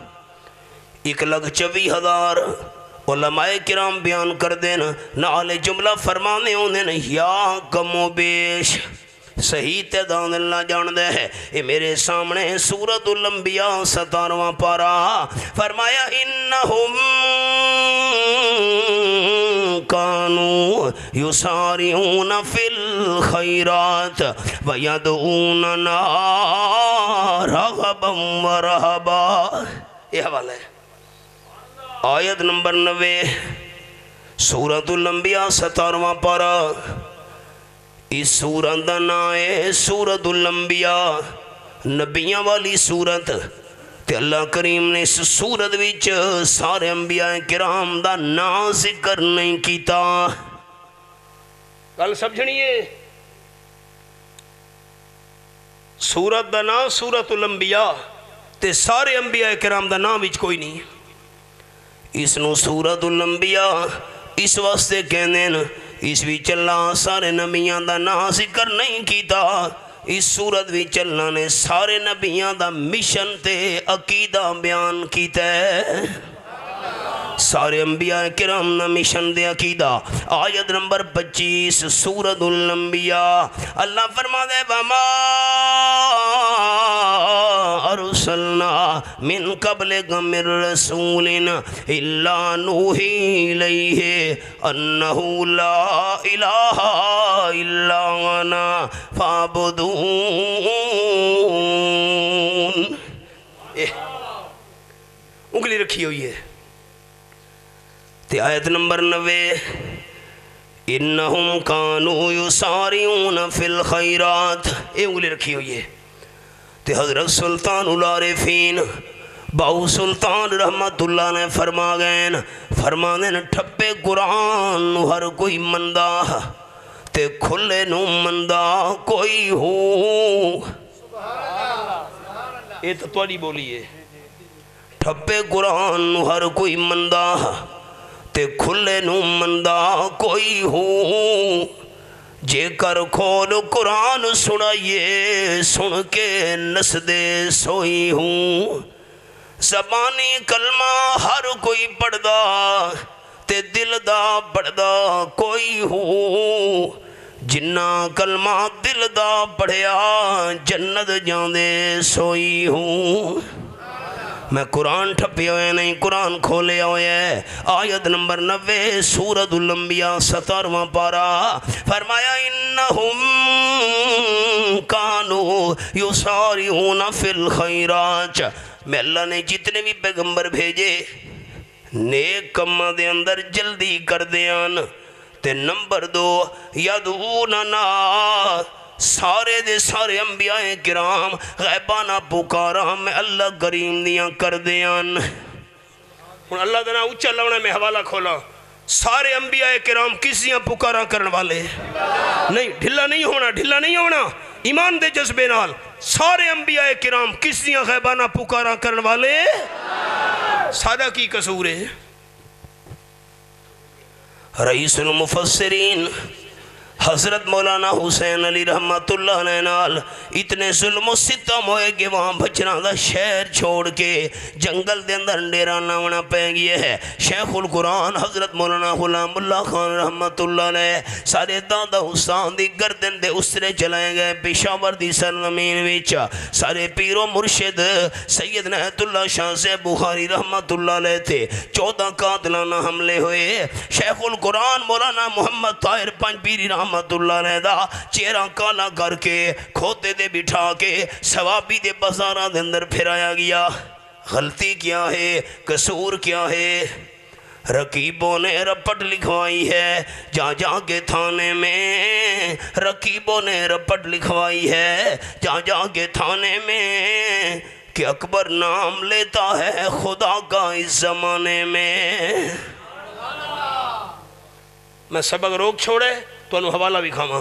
1,24,000 علماء کرام بیان کر دینا. نال جملہ فرمانے ہونے یا کم و بیش صحیح تعداد اللہ جان دے ہے. یہ میرے سامنے سورۃ الانبیاء 17واں پارا. فرمایا انہم کانوا یسارعون فی الخیرات ویدعوننا رغبا ورہبا. یہ حوالہ ہے آیت نمبر 90 سورۃ الانبیاء 17واں پارا. اس سورت دا نام ہے سورۃ الانبیاء، نبیاں والی سورت. تے اللہ کریم نے اس سورت وچ سارے انبیاء کرام دا نام ذکر نہیں کیتا. گل سمجھنی ہے؟ سورت دا نام سورۃ الانبیاء تے سارے انبیاء کرام دا نام وچ کوئی نہیں. اس نو سورۃ الانبیاء اس واسطے کہندے ہیں اس وچ اللہ سارے نبیاں دا نام ذکر نہیں کیتا. اس سورت وچ اللہ نے سارے نبیاں دا مشن تے عقیدہ بیان کیتا ہے. سارے انبیاء کرام نا مشن دے عقیدہ. آیت نمبر 25 سورۃ الانبیاء اللہ فرما دے وما ارسلنا من قبلک من رسول الا نوحی الیہ انہ لا الہ الا انا فاعبدون. انگلی رکھی ہوئی ہے. تے آیت نمبر 90 انہم کانوا یسارعون فی الخیرات، یہ انگلی رکھی ہوئی ہے. تے حضرت سلطان العارفین باؤ سلطان رحمت اللہ نے فرما گئے ٹھپے قرآن نو ہر کوئی مندہ تے کھلے نو مندہ کوئی ہو. یہ تو تواڈی بولی ہے. ٹھپے قرآن نو ہر کوئی مندہ تے کھلے نو مندہ کوئی ہو. جے کر کھول قرآن سنائیے سن کے نس دے سوئی ہوں. زبانی کلمہ ہر کوئی پڑھدا تے دل دا پڑھدا کوئی ہو. جنہ کلمہ دل دا پڑھیا جنت جاندے سوئی ہوں. میں قرآن ٹھپے ہوئے نہیں، قرآن کھولے ہوئے ہے۔ آیت نمبر 90 سورۃ الانبیاء 17واں پارہ، فرمایا انہم کانوا یسارعون فی الخیرات، میں اللہ نے جتنے بھی پیغمبر بھیجے نیک کماں دے اندر جلدی کر دیان، تے نمبر 2 یدعوننا، سارے دے سارے انبیاء کرام غیبانہ پکارا میں اللہ کریم دیاں کر دیان۔ ان اللہ دنا اچھا لونا میں حوالہ کھولا، سارے انبیاء کرام کس دیاں پکارا کرن والے نہیں، ڈھلا نہیں ہونا، ڈھلا نہیں ہونا، ایمان دے جذبے نال سارے انبیاء کرام کس دیاں غیبانہ پکارا کرن والے، سادہ کی قصور ہے۔ رئیس المفسرین حضرت مولانا حسین علی رحمت اللہ نے نال اتنے ظلم و ستم ہوئے کہ وہاں بچنا دا شہر چھوڑ کے جنگل دے اندر ڈیرہ نامنا پہ گئے ہے۔ شیخ القرآن حضرت مولانا غلام اللہ خان رحمت اللہ نے سارے دادا حسان دی گردن دے اسرے چلائے گئے پشاور دی سرزمین وچ، سارے پیر و مرشد سید نعت اللہ شاہ سے بخاری رحمت اللہ لے تھے، 14 قاتلانہ حملے ہوئے۔ شیخ القرآن مولانا محمد طاہر پنج پیری رحمت اللہ نے دا چہرہ کالا کر کے کھوتے دے بٹھا کے ثوابی دے بازارہ دے اندر پھرایا گیا۔ غلطی کیا ہے، قصور کیا ہے؟ رقیبوں نے رپٹ لکھوائی ہے، جا جا کے تھانے میں رقیبوں نے رپٹ لکھوائی ہے، جا جا کے تھانے میں کہ اکبر نام لیتا ہے خدا کا اس زمانے میں۔ میں سبق روک چھوڑے تو انہوں حوالہ بھی کھاما۔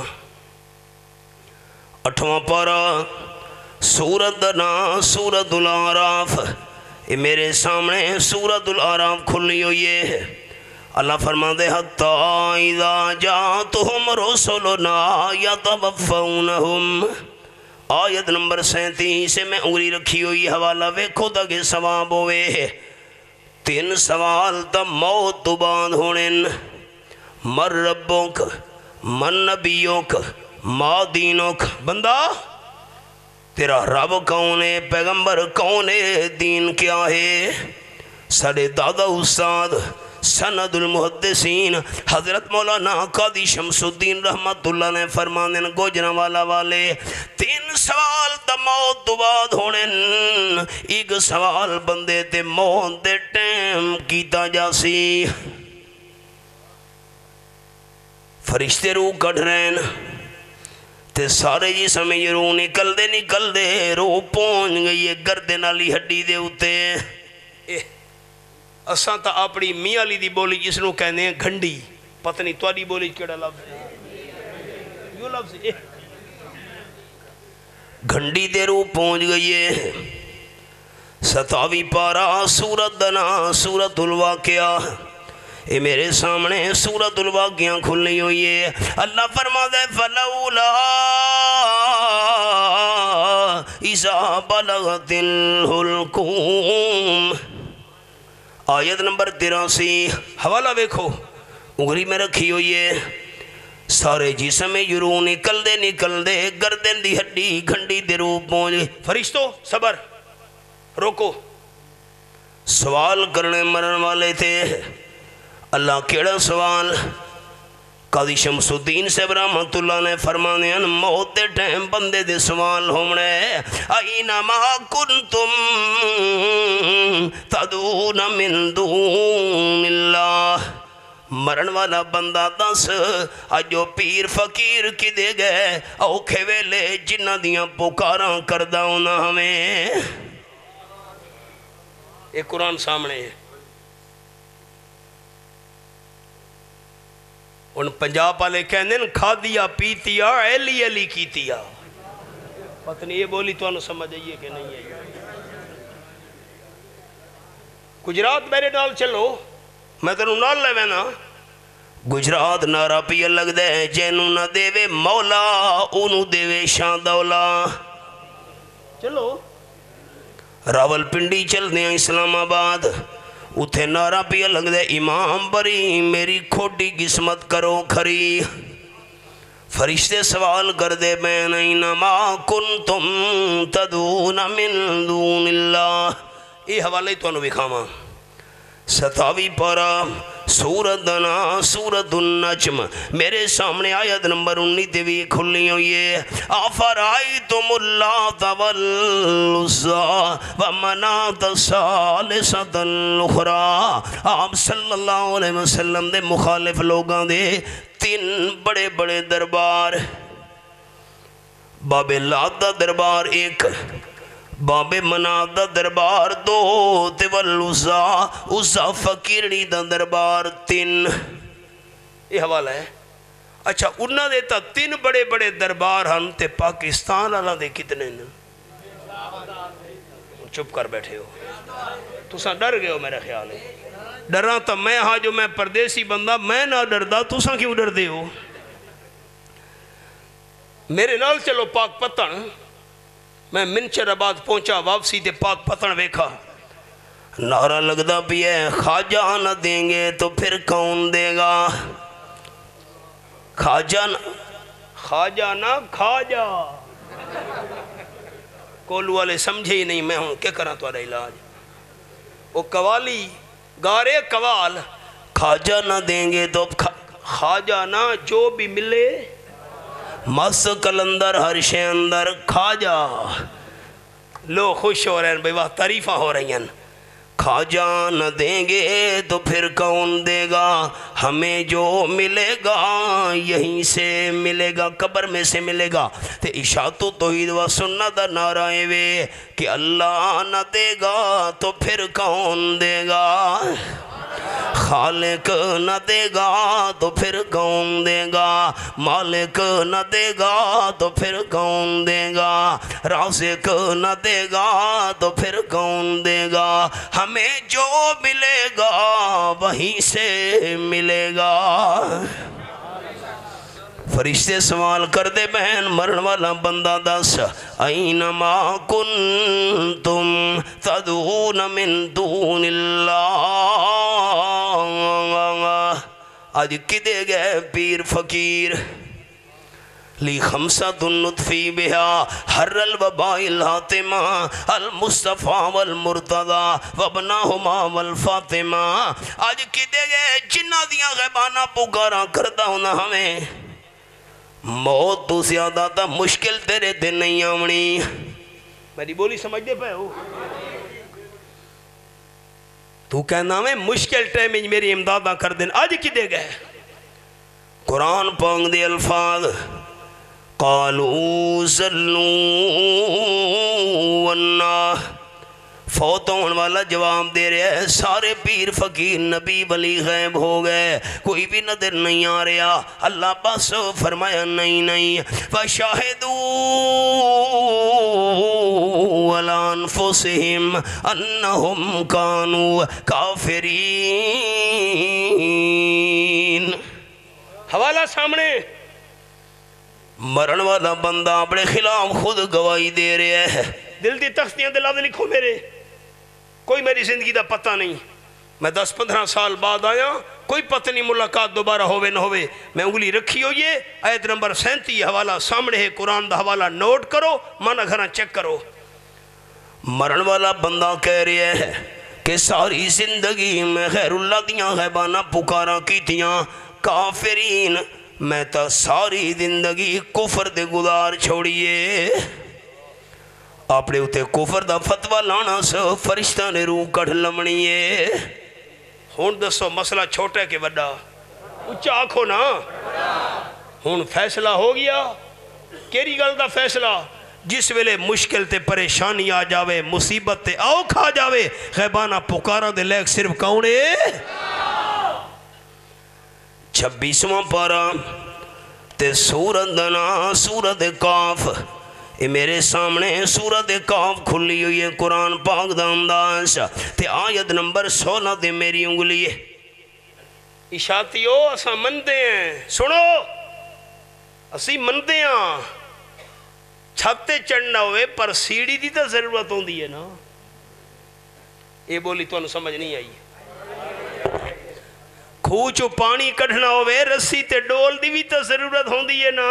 8واں پارہ سورۃ الاعراف، یہ میرے سامنے سورۃ الاعراف کھلی ہوئی ہے۔ اللہ فرماتے حَتَّى إِذَا جَاءَتْهُمْ رُسُلُنَا يَتَوَفَّوْنَهُمْ، آیت نمبر 37 سے میں انگلی رکھی ہوئی، حوالہ ویکھو تاکہ ثواب ہوئے۔ 3 سوال تا موت تو بعد ہونے، مر ربک، من نبیک، ما دینک، بندہ تیرا رب کون ہے، پیغمبر کون ہے، دین کیا ہے؟ سارے دادا استاد سند المحدثین حضرت مولانا قاضی شمس الدین رحمت اللہ نے فرمانے گوجرانوالا والے 3 سوال تا موت تو بعد ہونے، ایک سوال بندے تے موت دے ٹیم کیتا جاسی۔ فرشتے روح کٹ رہے ہیں تے سارے جی سمیں یہ روح نکل دے روح پہنچ گئی ہے گردن والی ہڈی دے ہوتے ہیں۔ اساں تا اپنی میاں لی دی بولی جس نو کہنے ہیں گھنڈی، پتہ نہیں تو دی بولی کیڑا لفظ ہے، یوں لفظ ہے، گھنڈی دے روح پہنچ گئی ہے۔ 27 پارہ سورۃ الواقعہ، اے میرے سامنے سورۃ الواقعہ کھلی ہوئی ہے۔ اللہ فرماتا ہے فَلَوْلَا إِذَا بَلَغَتِ الْحُلْقُومَ، آیت نمبر 83، حوالہ ویکھو انگلی میں رکھی ہوئی ہے۔ سارے جسم میں یرو نکل دے گردن دی ہڈی گھنڈی دے روح پہنچ۔ فرشتو صبر روکو، سوال کرنے مرن والے تھے۔ اللہ کیڑا سوال؟ قاضی شمس الدین صاحب رحمت اللہ نے فرمانے ہیں موت دے ٹائم بندے دے سوال ہومنے اینما کنتم تدعون من دون اللہ، مرن والا بندہ دس اجو پیر فقیر کی دے گئے اوکھے ویلے جنہ دیاں پکاراں کردہ ہونا ہمیں۔ ایک قرآن سامنے ہے، ان پنجاب والے کہنے کھا دیا پیتیا ایلی ایلی کیتیا، پتہ نہیں یہ بولی تو انہوں سمجھ آئیے کہ نہیں ہے۔ گجرات میرے نال چلو، میں تنہوں نال لے وینا، گجرات نارا پیا لگ دے جینو نہ دیوے مولا انہوں دیوے شاہ دولا۔ چلو راول پنڈی چل دیں اسلام آباد، اتھے نارا پیا لگ دے امام بری میری کھوٹی قسمت کرو کھری۔ فرشتے سوال کر دے بین اینما کنتم تدعون من دون اللہ، یہ حوالے تو وکھاواں 27 پارا سورت دنا سورت النجم میرے سامنے آیت نمبر 19 بھی کھلی ہوئی ہے افرائیتم اللات والعزی ومناۃ الثالثۃ الاخری آپ صلی اللہ علیہ وسلم دے مخالف لوگاں دے 3 بڑے بڑے دربار باب لات دا دربار 1 باب منات دا دربار 2 تے والعزی فقیرنی دا دربار 3 یہ حوالہ ہے اچھا انہاں دے تا 3 بڑے بڑے دربار ہن تے پاکستان والا دے کتنے ہیں چپ کر بیٹھے ہو تساں ڈر گئے ہو میرا خیال ہے ڈراں تا میں ہاں جو میں پردیسی بندہ میں نہ ڈردا تساں کیوں ڈر دے ہو میرے نال چلو پاک پتن میں منچر آباد پہنچا واپسی تے پاک پتن ویکھا نعرہ لگدا بھی ہے خواجہ نہ دیں گے تو پھر کون دے گا خواجہ نہ خواجہ کولو والے سمجھے ہی نہیں میں ہوں کیا کرا تمہارا علاج وہ قوالی گارے قوال خواجہ نہ دیں گے تو خواجہ نہ جو بھی ملے مس کلندر ہر شے اندر خواجہ لو خوش ہو رہے ہیں بھئی واہ تعریفہ ہو رہی ہیں خواجہ نہ دیں گے تو پھر کون دے گا ہمیں جو ملے گا یہیں سے ملے گا قبر میں سے ملے گا تے اشاعت و توحید و سنت نعرہ وے کہ اللہ نہ دے گا تو پھر کون دے گا خالق نہ دے گا تو پھر کون دے گا مالک نہ دے گا تو پھر کون دے گا رازق نہ دے گا تو پھر کون دے گا ہمیں جو ملے گا وہیں سے ملے گا فرشتے سوال کر دے بہن مرن والا بندہ دس اینما کنتم تدعون من دون اللہ آج کدے گئے پیر فقیر لی خمسۃ نطفی بہا حر الوباء الحاتمہ المصطفیٰ والمرتضی وابناہما والفاطمہ آج کدے گئے جنہ دیاں غیبانہ پکارا کردہ ہونا ہمیں موت تو زیادہ تھا مشکل تیرے دن نہیں آمنی میری بولی سمجھ دے پہ ہو تو کہنا میں مشکل ٹائمنگ میری امدادہ کر دیں آج کی دے گئے قرآن پانگ دے الفاظ قالوا ذلوا ونا فوت ہونے والا جواب دے رہے ہیں سارے پیر فقیر نبی ولی غیب ہو گئے کوئی بھی نظر نہیں آ رہا اللہ بس فرمایا نہیں فَشَاهِدُوا عَلَىٰ أَنفُسِهِمْ أَنَّهُمْ كَانُوا كَافِرِينَ حوالہ سامنے مرن والا بندہ اپنے خلاف خود گواہی دے رہے ہیں دل دی تختیاں دلاد لکھو میرے کوئی میری زندگی دا پتہ نہیں میں 10-15 سال بعد آیا کوئی پتہ نہیں ملاقات دوبارہ ہوئے نہ ہوئے میں انگلی رکھی ہوئی ہے آیت نمبر 37 حوالہ سامنے ہے قرآن دا حوالہ نوٹ کرو مانا گھراں چیک کرو مرن والا بندہ کہہ رہے ہیں کہ ساری زندگی میں خیر اللہ دیاں غیبانہ پکارا کی تیاں کافرین میں تا ساری زندگی کفر دے گزار چھوڑیے اپنے اتے کفر دا فتوہ لانا سو فرشتہ نے روح کڑھ لمنیے ہون دسو مسئلہ چھوٹے کے بڑا اچھا آنکھو نا ہون فیصلہ ہو گیا کیری گل دا فیصلہ جس ویلے مشکل تے پریشانی آ جاوے مصیبت تے آؤ کھا جاوے غیبانہ پکارا دے لیک صرف کауنے 26واں پارا تے سورت دنا سورت کاف اے میرے سامنے سورت کاف کھلی ہوئی ہے قرآن پاک دا انداز تے آیت نمبر 16 دے میری انگلی ہے اشاعتیو اسا مندے ہیں سنو اسی مندے ہیں چھتے چڑھنا ہوئے پر سیڑھی دی تا ضرورت ہوں دی ہے نا یہ بولی تو انہوں سمجھ نہیں آئی کھوچو پانی کڑھنا ہوئے رسی تے ڈول دی بھی تا ضرورت ہوں دی ہے نا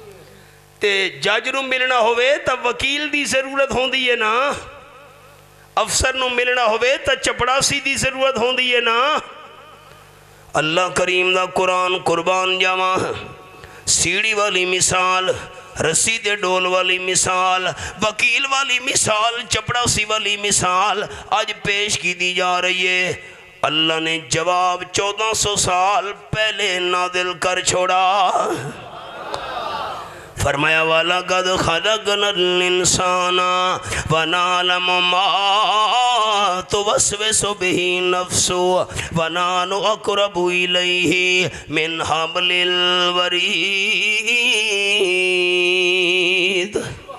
تے جاجروں ملنا ہوئے تا وکیل دی ضرورت ہوں دی ہے نا افسر نو ملنا ہوئے تا چپڑاسی دی ضرورت ہوندی ہے نا. اللہ کریم دا قرآن قربان جاواں. سیڑھی والی مثال، رسی دے ڈول والی مثال، وکیل والی مثال، چپڑاسی والی مثال آج پیش کی دی جا رہی ہے. اللہ نے جواب 1400 سال پہلے نازل کر چھوڑا. فرمایا وَلَقَدْ خَلَقْنَا الْإِنسَانَ وَنَعْلَمُ مَا تُوَسْوِسُ بِهِ نَفْسُهُ وَنَحْنُ أَقْرَبُ إِلَيْهِ مِنْ حَبْلِ الْوَرِيدِ.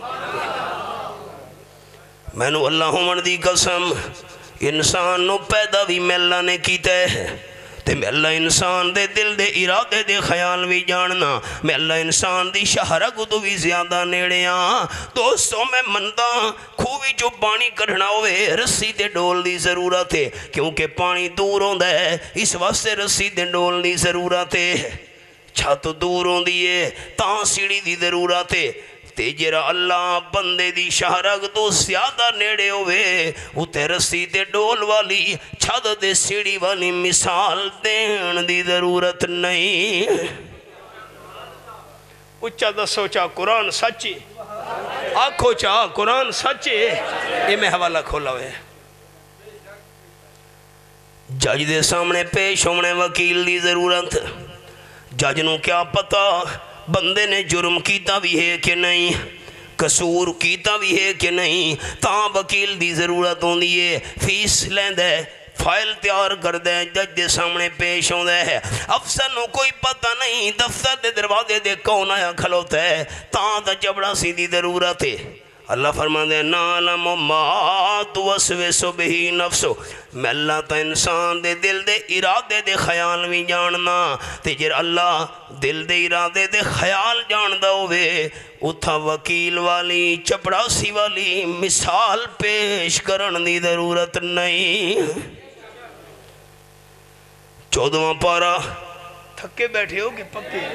میں نو اللہ من دی قسم انسان نو پیدا بھی میں اللہ نے کیتا ہے تے میں اللہ انسان دے دل دے ارادے دے خیال بھی جاننا. میں اللہ انسان دی شہرگ تو بھی زیادہ نیڑیاں. دوستوں میں مندہ کھووی جو پانی کڑھنا ہوئے رسی دے ڈول دی ضرورت ہے کیونکہ پانی دور ہوندہ ہے اس واسطے رسی دے ڈول دی ضرورت ہے. چھت دور ہوندی ہے تاں سیڑھی دی ضرورت ہے. تے جرا اللہ بندے دی شہرگ تو زیادہ نیڑے ہوئے اتے رسی دے ڈول والی چھد دے سیڑھی والی مثال دین دی ضرورت نہیں. اچھا دسو چاہ قرآن سچے، آنکھو چاہ قرآن سچے. یہ میں حوالہ کھولا ہوئے. جج دے سامنے پیش ہونے وکیل دی ضرورت. جج نو کیا پتا بندے نے جرم کیتا بھی ہے کہ نہیں، قصور کیتا بھی ہے کہ نہیں، تاں وکیل دی ضرورت ہوندی ہے. فیس لیند ہے، فائل تیار کر دے، جج دے سامنے پیش ہوندہ ہے. افسر نو کوئی پتہ نہیں دفتر دے دروازے دے کون آیا کھلوتا ہے، تاں دا جبڑا سی دی ضرورت ہے. اللہ فرماندے نعلم ما توسوس بہ نفسو. میں اللہ تا انسان دے دل دے ارادے دے خیال بھی جاننا. تے جر اللہ دل دے ارادے دے خیال جاندہ ہوئے اتھا وکیل والی چپڑاسی والی مثال پیش کرن دی ضرورت نہیں. 14واں پارہ تھکے بیٹھے ہو کہ پکے؟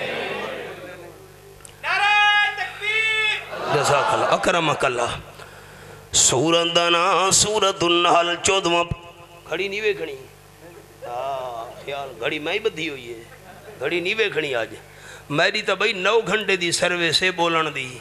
جزاک اللہ اکرمک اللہ. سورت دنا سورت النحل 14واں. گھڑی نہیں وے کھنی؟ خیال گھڑی میں ہی بدھی ہوئی ہے. گھڑی نہیں وے کھنی آج میری تا بھئی 9 گھنٹے دی سروے سے بولن دی.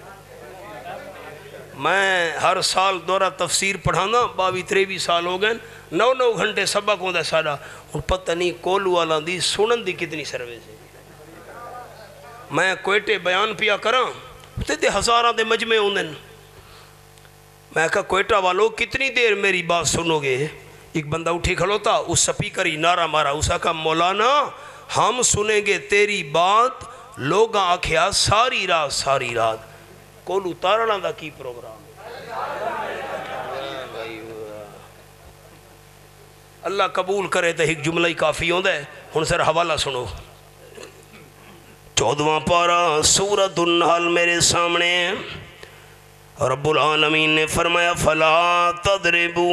میں ہر سال دورہ تفسیر پڑھانا 22-23 سال ہو گئے. 9 گھنٹے سبق ہوندہ ساڑا. اور پتہ نہیں کولو والا دی سنن دی کتنی سروے سے. میں کوئٹے بیان پیا کراں تے ہزاراں دے مجمع ہوندن. میں کہا کوئٹہ والو کتنی دیر میری بات سنو گے؟ ایک بندہ اٹھی کھلوتا اس سپیکر ہی نعرہ مارا. اسا کہا مولانا ہم سنیں گے تیری بات لوگاں آکھیا ساری رات ساری رات. کولو تارنا دا کی پروگرام اللہ قبول کرے تو ایک جملہ ہی کافی ہوندہ ہے. ہن سر حوالہ سنو. 14واں پارہ سورت النحل میرے سامنے. رب العالمین نے فرمایا فلا تضربوا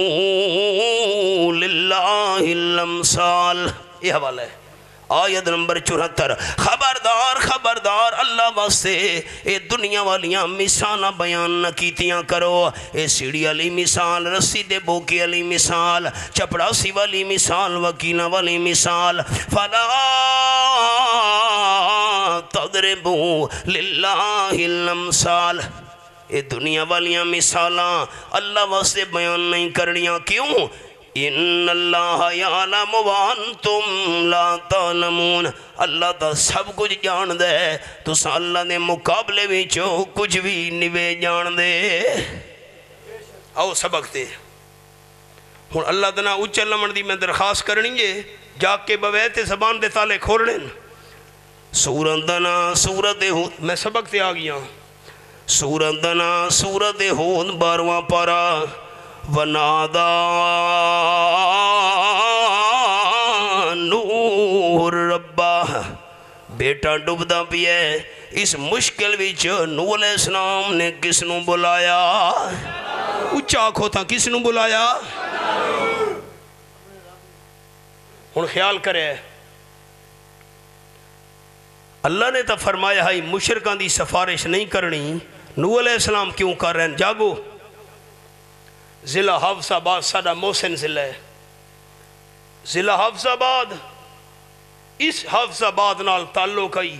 للہ الامثال. یہ حوالہ ہے آیت نمبر 74. خبردار خبردار اللہ واسطے اے دنیا والیاں مثالاں بیان نہ کیتیاں کرو. اے سیڑھی والی مثال، رسی دے بوکے والی مثال، چپڑاسی والی مثال، وکیلہ والی مثال. فلا تضربوا للہ الامثال. اے دنیا والیاں مثالاں اللہ واسطے بیان نہیں کرنیاں. کیوں؟ ان اللہ یعلم وانتم لا تعلمون. اللہ تا سب کچھ جان دے تو اللہ نے مقابلے وچوں کچھ بھی نوے جان دے. آؤ سبق تے ہن اللہ دنا اچھا لمن دی میں درخواست کرنی ہے جا کے بویتے زبان دے تالے کھولنے. سورت دنا سورت ہود میں سبق تے آ گیا. سورت دنا سورت ہود 12واں پارہ. ونادا نور ربا. بیٹا ڈبدا پی ہے اس مشکل وچ نوح علیہ السلام نے کس نو بلایا؟ اچھا آنکھو تھا کس نو بلایا؟ ہن خیال کرے اللہ نے تو فرمایا ہے مشرکان دی سفارش نہیں کرنی. نوح علیہ السلام کیوں کر رہے ہیں؟ جاگو ضلع حافظ آباد ساڈا محسن ضلع ہے. ضلع حافظ آباد اس حافظ آباد نال تعلق آئی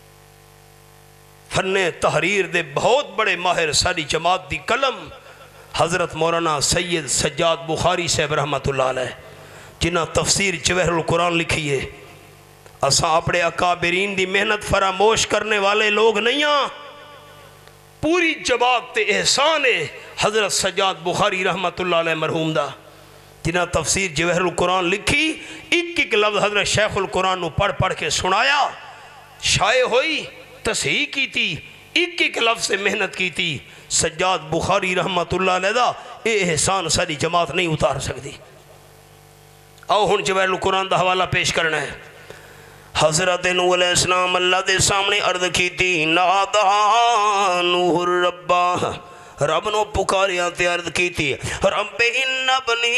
فن تحریر دے بہت بڑے ماہر ساری جماعت دی قلم حضرت مولانا سید سجاد بخاری صاحب رحمت اللہ علیہ جنہ تفسیر جواہر القرآن لکھی ہے. اساں اپنے اکابرین دی محنت فراموش کرنے والے لوگ نہیں ہیں. پوری جماعت تے احسان ہے حضرت سجاد بخاری رحمت اللہ علیہ مرحوم دا جنہ تفسیر جواہر القرآن لکھی. ایک ایک لفظ حضرت شیخ القرآن نو پڑھ پڑھ کے سنایا, شائع ہوئی, تصحیح کی تھی, ایک ایک لفظ سے محنت کی تھی. سجاد بخاری رحمت اللہ علیہ دا اے احسان ساری جماعت نہیں اتار سکتی. آؤ ہن جواہر القرآن دا حوالہ پیش کرنا ہے. حضرت نوح علیہ السلام اللہ دے سامنے عرض کی تھی, نادا نوح الربا, رب نو پکاریا تے عرض کی تھی, رب ان ابنی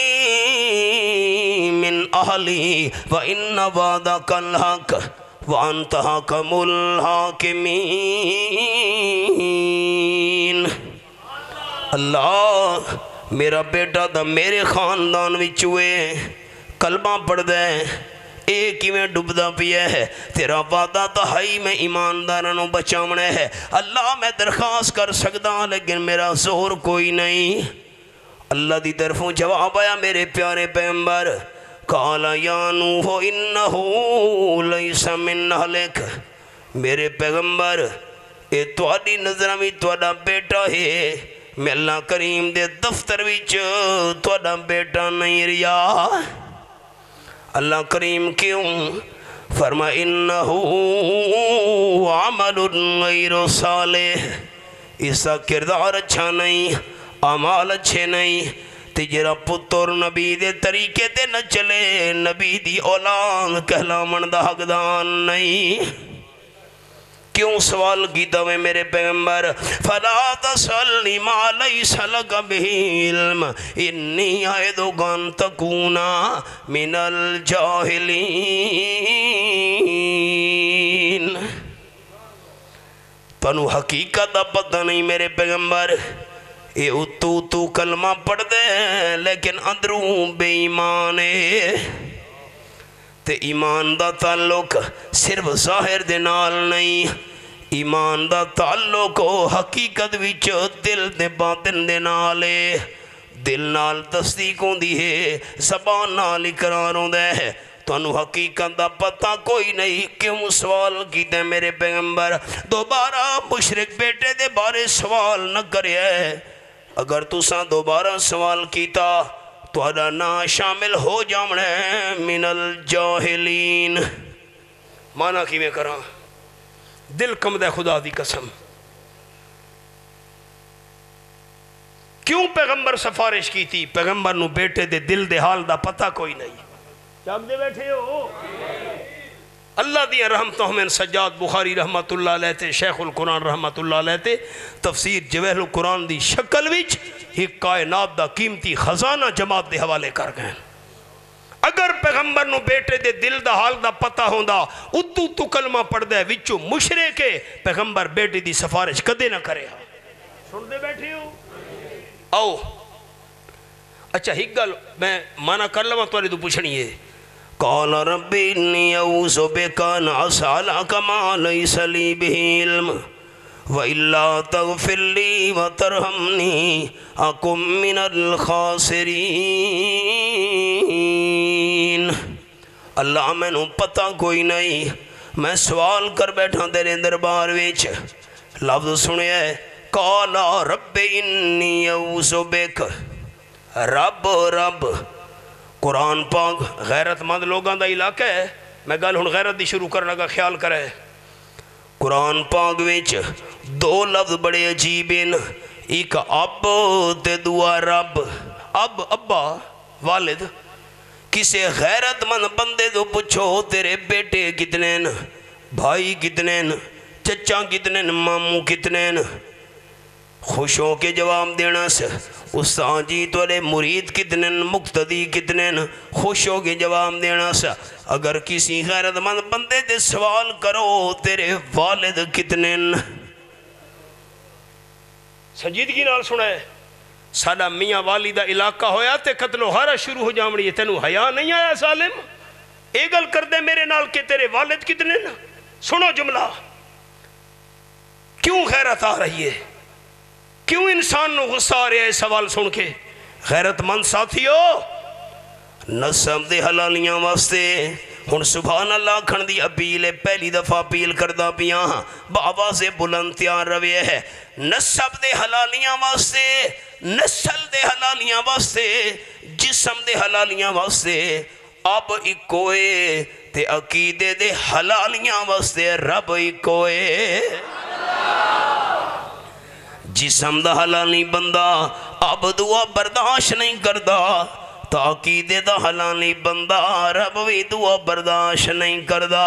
من اہلی و ان وعدک الحق وانت حکم الحاکمین. اللہ میرا بیٹا دا میرے خاندان وچ ہوئے کلمہ پڑھ دے, ایک ہی میں ڈبدا پیا ہے, تیرا وعدہ تہائی میں ایمانداروں بچاونے ہے. اللہ میں درخواست کر سکتا لیکن میرا زور کوئی نہیں. اللہ دی طرفوں جواب آیا, میرے پیارے پیغمبر, قال یا نوح انہو لیس من اہلک, میرے پیغمبر اے تواڈی نظر میں تواڈا بیٹا ہے, میں اللہ کریم دے دفتر وچ تواڈا بیٹا نہیں ریا. اللہ کریم کیوں فرما انہو عمل غیر صالح, اس کا کردار اچھا نہیں, اعمال اچھے نہیں. تجرا پتر نبی دے طریقے تے نہ چلے, نبی دی اولاد کہلاون دا حقدار نہیں. کیوں سوال کیتا میں میرے پیغمبر, فلا تسألنی ما لیس لک بہ علم انی اعظک ان تکون من الجاہلین. تنو حقیقت دا پتہ نہیں میرے پیغمبر, اے تو کلمہ پڑھ دے لیکن اندروں بے ایمان ہے. تے ایمان دا تعلق صرف ظاہر دے نال نہیں, ایمان دا تعلق حقیقت وچ دل دے باطن دے نال ہے. دل نال تصدیق ہوندی ہے, زبان نال اقرار ہوندا ہے. تانوں حقیقت دا پتہ کوئی نہیں, کیوں سوال کیتے میرے پیغمبر؟ دوبارہ مشرک بیٹے دے بارے سوال نہ کرے. اگر تساں دوبارہ سوال کیتا تہاڈا نام شامل ہو جاونا ہے من الجاہلین. مانا کی میں کراں, دل کم دے خدا دی قسم. کیوں پیغمبر سفارش کی تھی؟ پیغمبر نو بیٹے دے دل دے حال دا پتہ کوئی نہیں. جاگ دے بیٹھے ہو, اللہ دی رحمتوں ہمیں سجاد بخاری رحمت اللہ علیہ تے شیخ القرآن رحمت اللہ علیہ تے تفسیر جواہر القرآن دی شکل وچ ایک کائنات دا قیمتی خزانہ جماعت دے حوالے کر گئے. اگر پیغمبر نو بیٹے دے دل دا حال دا پتہ ہوندا, تو کلمہ پڑھ دے وچو مشرک ہے, پیغمبر بیٹے دی سفارش کدے نہ کرے. سن دے بیٹھے ہو؟ آؤ اچھا ایک گل میں مانا کر لواں توڑی تو پوچھنی ہے. قال رب انی اعوذ بک ان اسألک ما لیس لی بہ علم وَإِلَّا تَغْفِرْ لِي وَتَرْحَمْنِي أَكُنْ مِنَ الْخَاسِرِينَ. اللہ میں نو پتہ کوئی نہیں, میں سوال کر بیٹھا تیرے دربار ویچ. لفظ سنے ہے, قَالَ رَبِّ إِنِّي أَعُوذُ بِكَ. رب قرآن پاک غیرت مند لوگاں دا علاقہ ہے. میں گل ہن غیرت دی شروع کرنے کا خیال کرے. قرآن پاک ویچ دو لفظ بڑے عجیب ہیں, ایک اب تے دعا رب. اب ابا والد. کسے غیرت مند بندے تو پوچھو تیرے بیٹے کتنے ہیں, بھائی کتنے ہیں, چچا کتنے ہیں, ماموں کتنے ہیں, خوش ہو کے جواب دینا سے استاد جی تولے مرید کتنے ہیں, مقتدی کتنے ہیں, خوش ہو کے جواب دینا سے. اگر کسی غیرت مند بندے دے سوال کرو تیرے والد کتنے ہیں, سنجیدگی نال سنا ہے. ساڈا میاں والی دا علاقہ ہویا تے قتل و غارت شروع ہو جامڑی ہے، تینوں حیا نہیں آیا ظالم؟ اے گل کر دے میرے نال کہ تیرے والد کتنے نا؟ سنو جملہ، کیوں غیرت آ رہی ہے؟ کیوں انسان نو غصہ آ رہا ہے سوال سن کے؟ غیرت مند ساتھیو، نسب دے حلالیاں واسطے ہن سبحان اللہ کھن دی اپیل ہے، پہلی دفعہ اپیل کردہ پیاں بآواز بلند تیار روے ہے، نسب دے حلالیاں واسطے، نسل دے حلالیاں واسطے، جسم دے حلالیاں واسطے، اب اکوئے تے عقیدے دے حلالیاں واسطے رب اکوئے۔ جسم دا حلالی بندہ اب دعا برداشت نہیں کردہ، تا عقیدے دا حلالی بندہ رب بھی دعا برداشت نہیں کردہ۔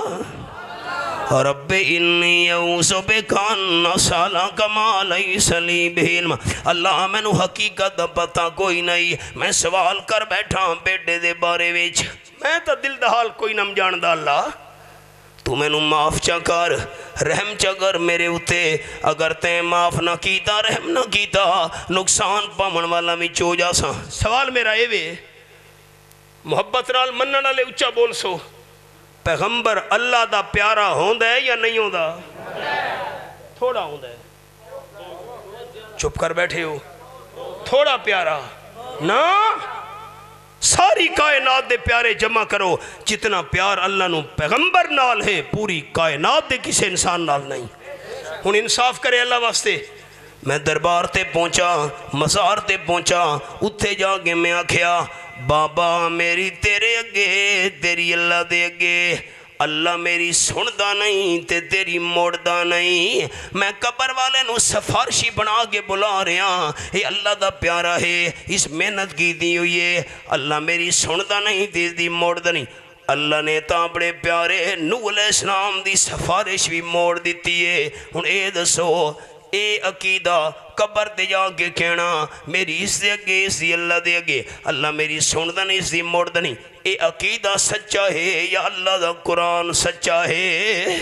رب انی اعوذ بک ان اسألک ما لیس لی بہ علم، اللہ میں نو حقیقت دا پتہ کوئی نہیں، میں سوال کر بیٹھا بیٹے دے بارے وچ، میں تا دل دا حال کوئی نم جاندہ اللہ، تو میں نو معاف چا کر، رحم چا کر میرے اتے، اگر تین معاف نہ کیتا رحم نہ کیتا نقصان پامن والا میں چو جا سا۔ سوال میرا اے وے، محبت نال منن والے اچا بول سو، پیغمبر اللہ دا پیارا ہوندہ ہے یا نہیں ہوندہ؟ تھوڑا ہوندہ ہے، چپ کر بیٹھے ہو، تھوڑا پیارا نا، ساری کائنات دے پیارے جمع کرو، جتنا پیار اللہ نو پیغمبر نال ہے پوری کائنات دے کسے انسان نال نہیں۔ ہن انصاف کرے اللہ واسطے، میں دربار تے پہنچا، مزار تے پہنچا، اتھے جا کے میں آکھیا بابا میری تیرے اگے، تیری اللہ دے اگے، اللہ میری سندا نہیں تے تیری موڑدا نہیں، میں قبر والے نو سفارشی بنا کے بلا رہا، اے اللہ دا پیارا ہے، اس محنت کی دی ہوئی ہے، اللہ میری سندا نہیں تے دی موڑدا نہیں۔ اللہ نے تا بڑے پیارے نوح علیہ السلام دی سفارش بھی موڑ دیتی ہے۔ ہن اے دسو اے عقیدہ قبر دے جا کے کہنا میری اس دے اگے، اس دی اللہ دے اگے، اللہ میری سندا نہیں اس دی موڑدا نہیں، اے عقیدہ سچا ہے یا اللہ دا قرآن سچا ہے؟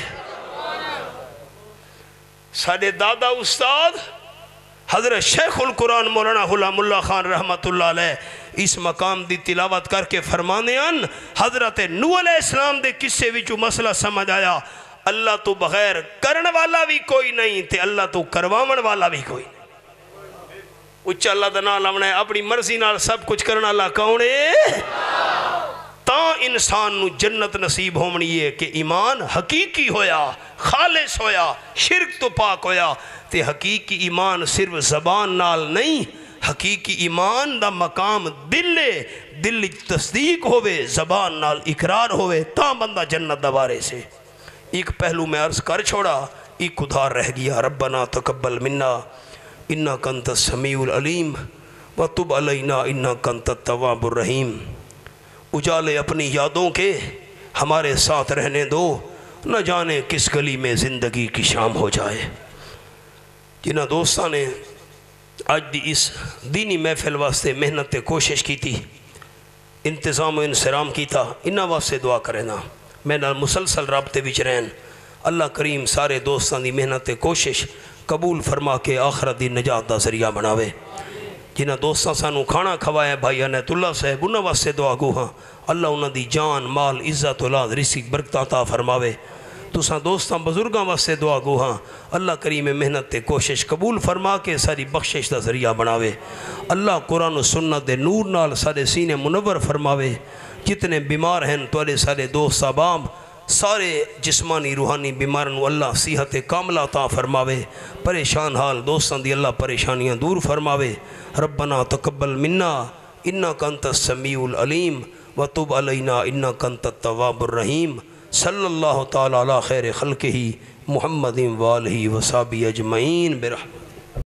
ساڑھے دادا استاد حضرت شیخ القرآن مولانا غلام اللہ خان رحمت اللہ علیہ اس مقام دی تلاوت کر کے فرمانے ان حضرت نوح علیہ السلام دے قصے وچوں مسئلہ سمجھ آیا، اللہ تو بغیر کرن والا بھی کوئی نہیں تے اللہ تو کرواون والا بھی کوئی نہیں۔ اچھا اللہ دا نام لمنا ہے، اپنی مرضی نال سب کچھ کرنا اللہ کون ہے؟ تا انسان نو جنت نصیب ہومنی ہے کہ ایمان حقیقی ہویا، خالص ہویا، شرک تو پاک ہویا، تے حقیقی ایمان صرف زبان نال نہیں، حقیقی ایمان دا مقام دل ہے، دل تصدیق ہوئے، زبان نال اقرار ہوئے، تا بندہ جنت دوارے سے۔ ایک پہلو میں عرض کر چھوڑا، ایک ادھار رہ گیا، ربنا تقبل منا انک انت السمیع العلیم وتب علینا انک انت التواب الرحیم۔ اجالے اپنی یادوں کے ہمارے ساتھ رہنے دو، نہ جانے کس گلی میں زندگی کی شام ہو جائے۔ جنہ دوستان نے آج دی اس دینی محفل واسطے محنت کوشش کی تھی، انتظام و انصرام کی تھا، انہاں واسطے دعا کرے نا، میں نال مسلسل رابطے وچ رہن، اللہ کریم سارے دوستان دی محنت کوشش قبول فرما کے آخرت دی نجات دا ذریعہ بناوے۔ جنہ دوستان سانو کھانا کھوایا بھائی عنایت اللہ صاحب، انہاں واسطے دعا گو ہاں، اللہ انہاں دی جان مال عزت اولاد رزق برکت عطا فرماوے۔ تساں دوستان بزرگاں واسطے دعا گو ہاں، اللہ کریم محنت تے کوشش قبول فرما کے ساری بخشش دا ذریعہ بناوے۔ اللہ قرآن و سنت دے نور نال سارے سینے منور فرماوے۔ جتنے بیمار ہیں توڑے سارے دوست احباب، سارے جسمانی روحانی بیماروں اللہ صحت کاملہ عطا فرماوے۔ پریشان حال دوستان دی اللہ پریشانیاں دور فرماوے۔ ربنا تقبل منا انک انت السمیع العلیم وتب علینا انک انت التواب الرحیم۔ صلی اللہ تعالی علی خیر خلقہ محمد وآلہ وصحبہ اجمعین برحمتہ۔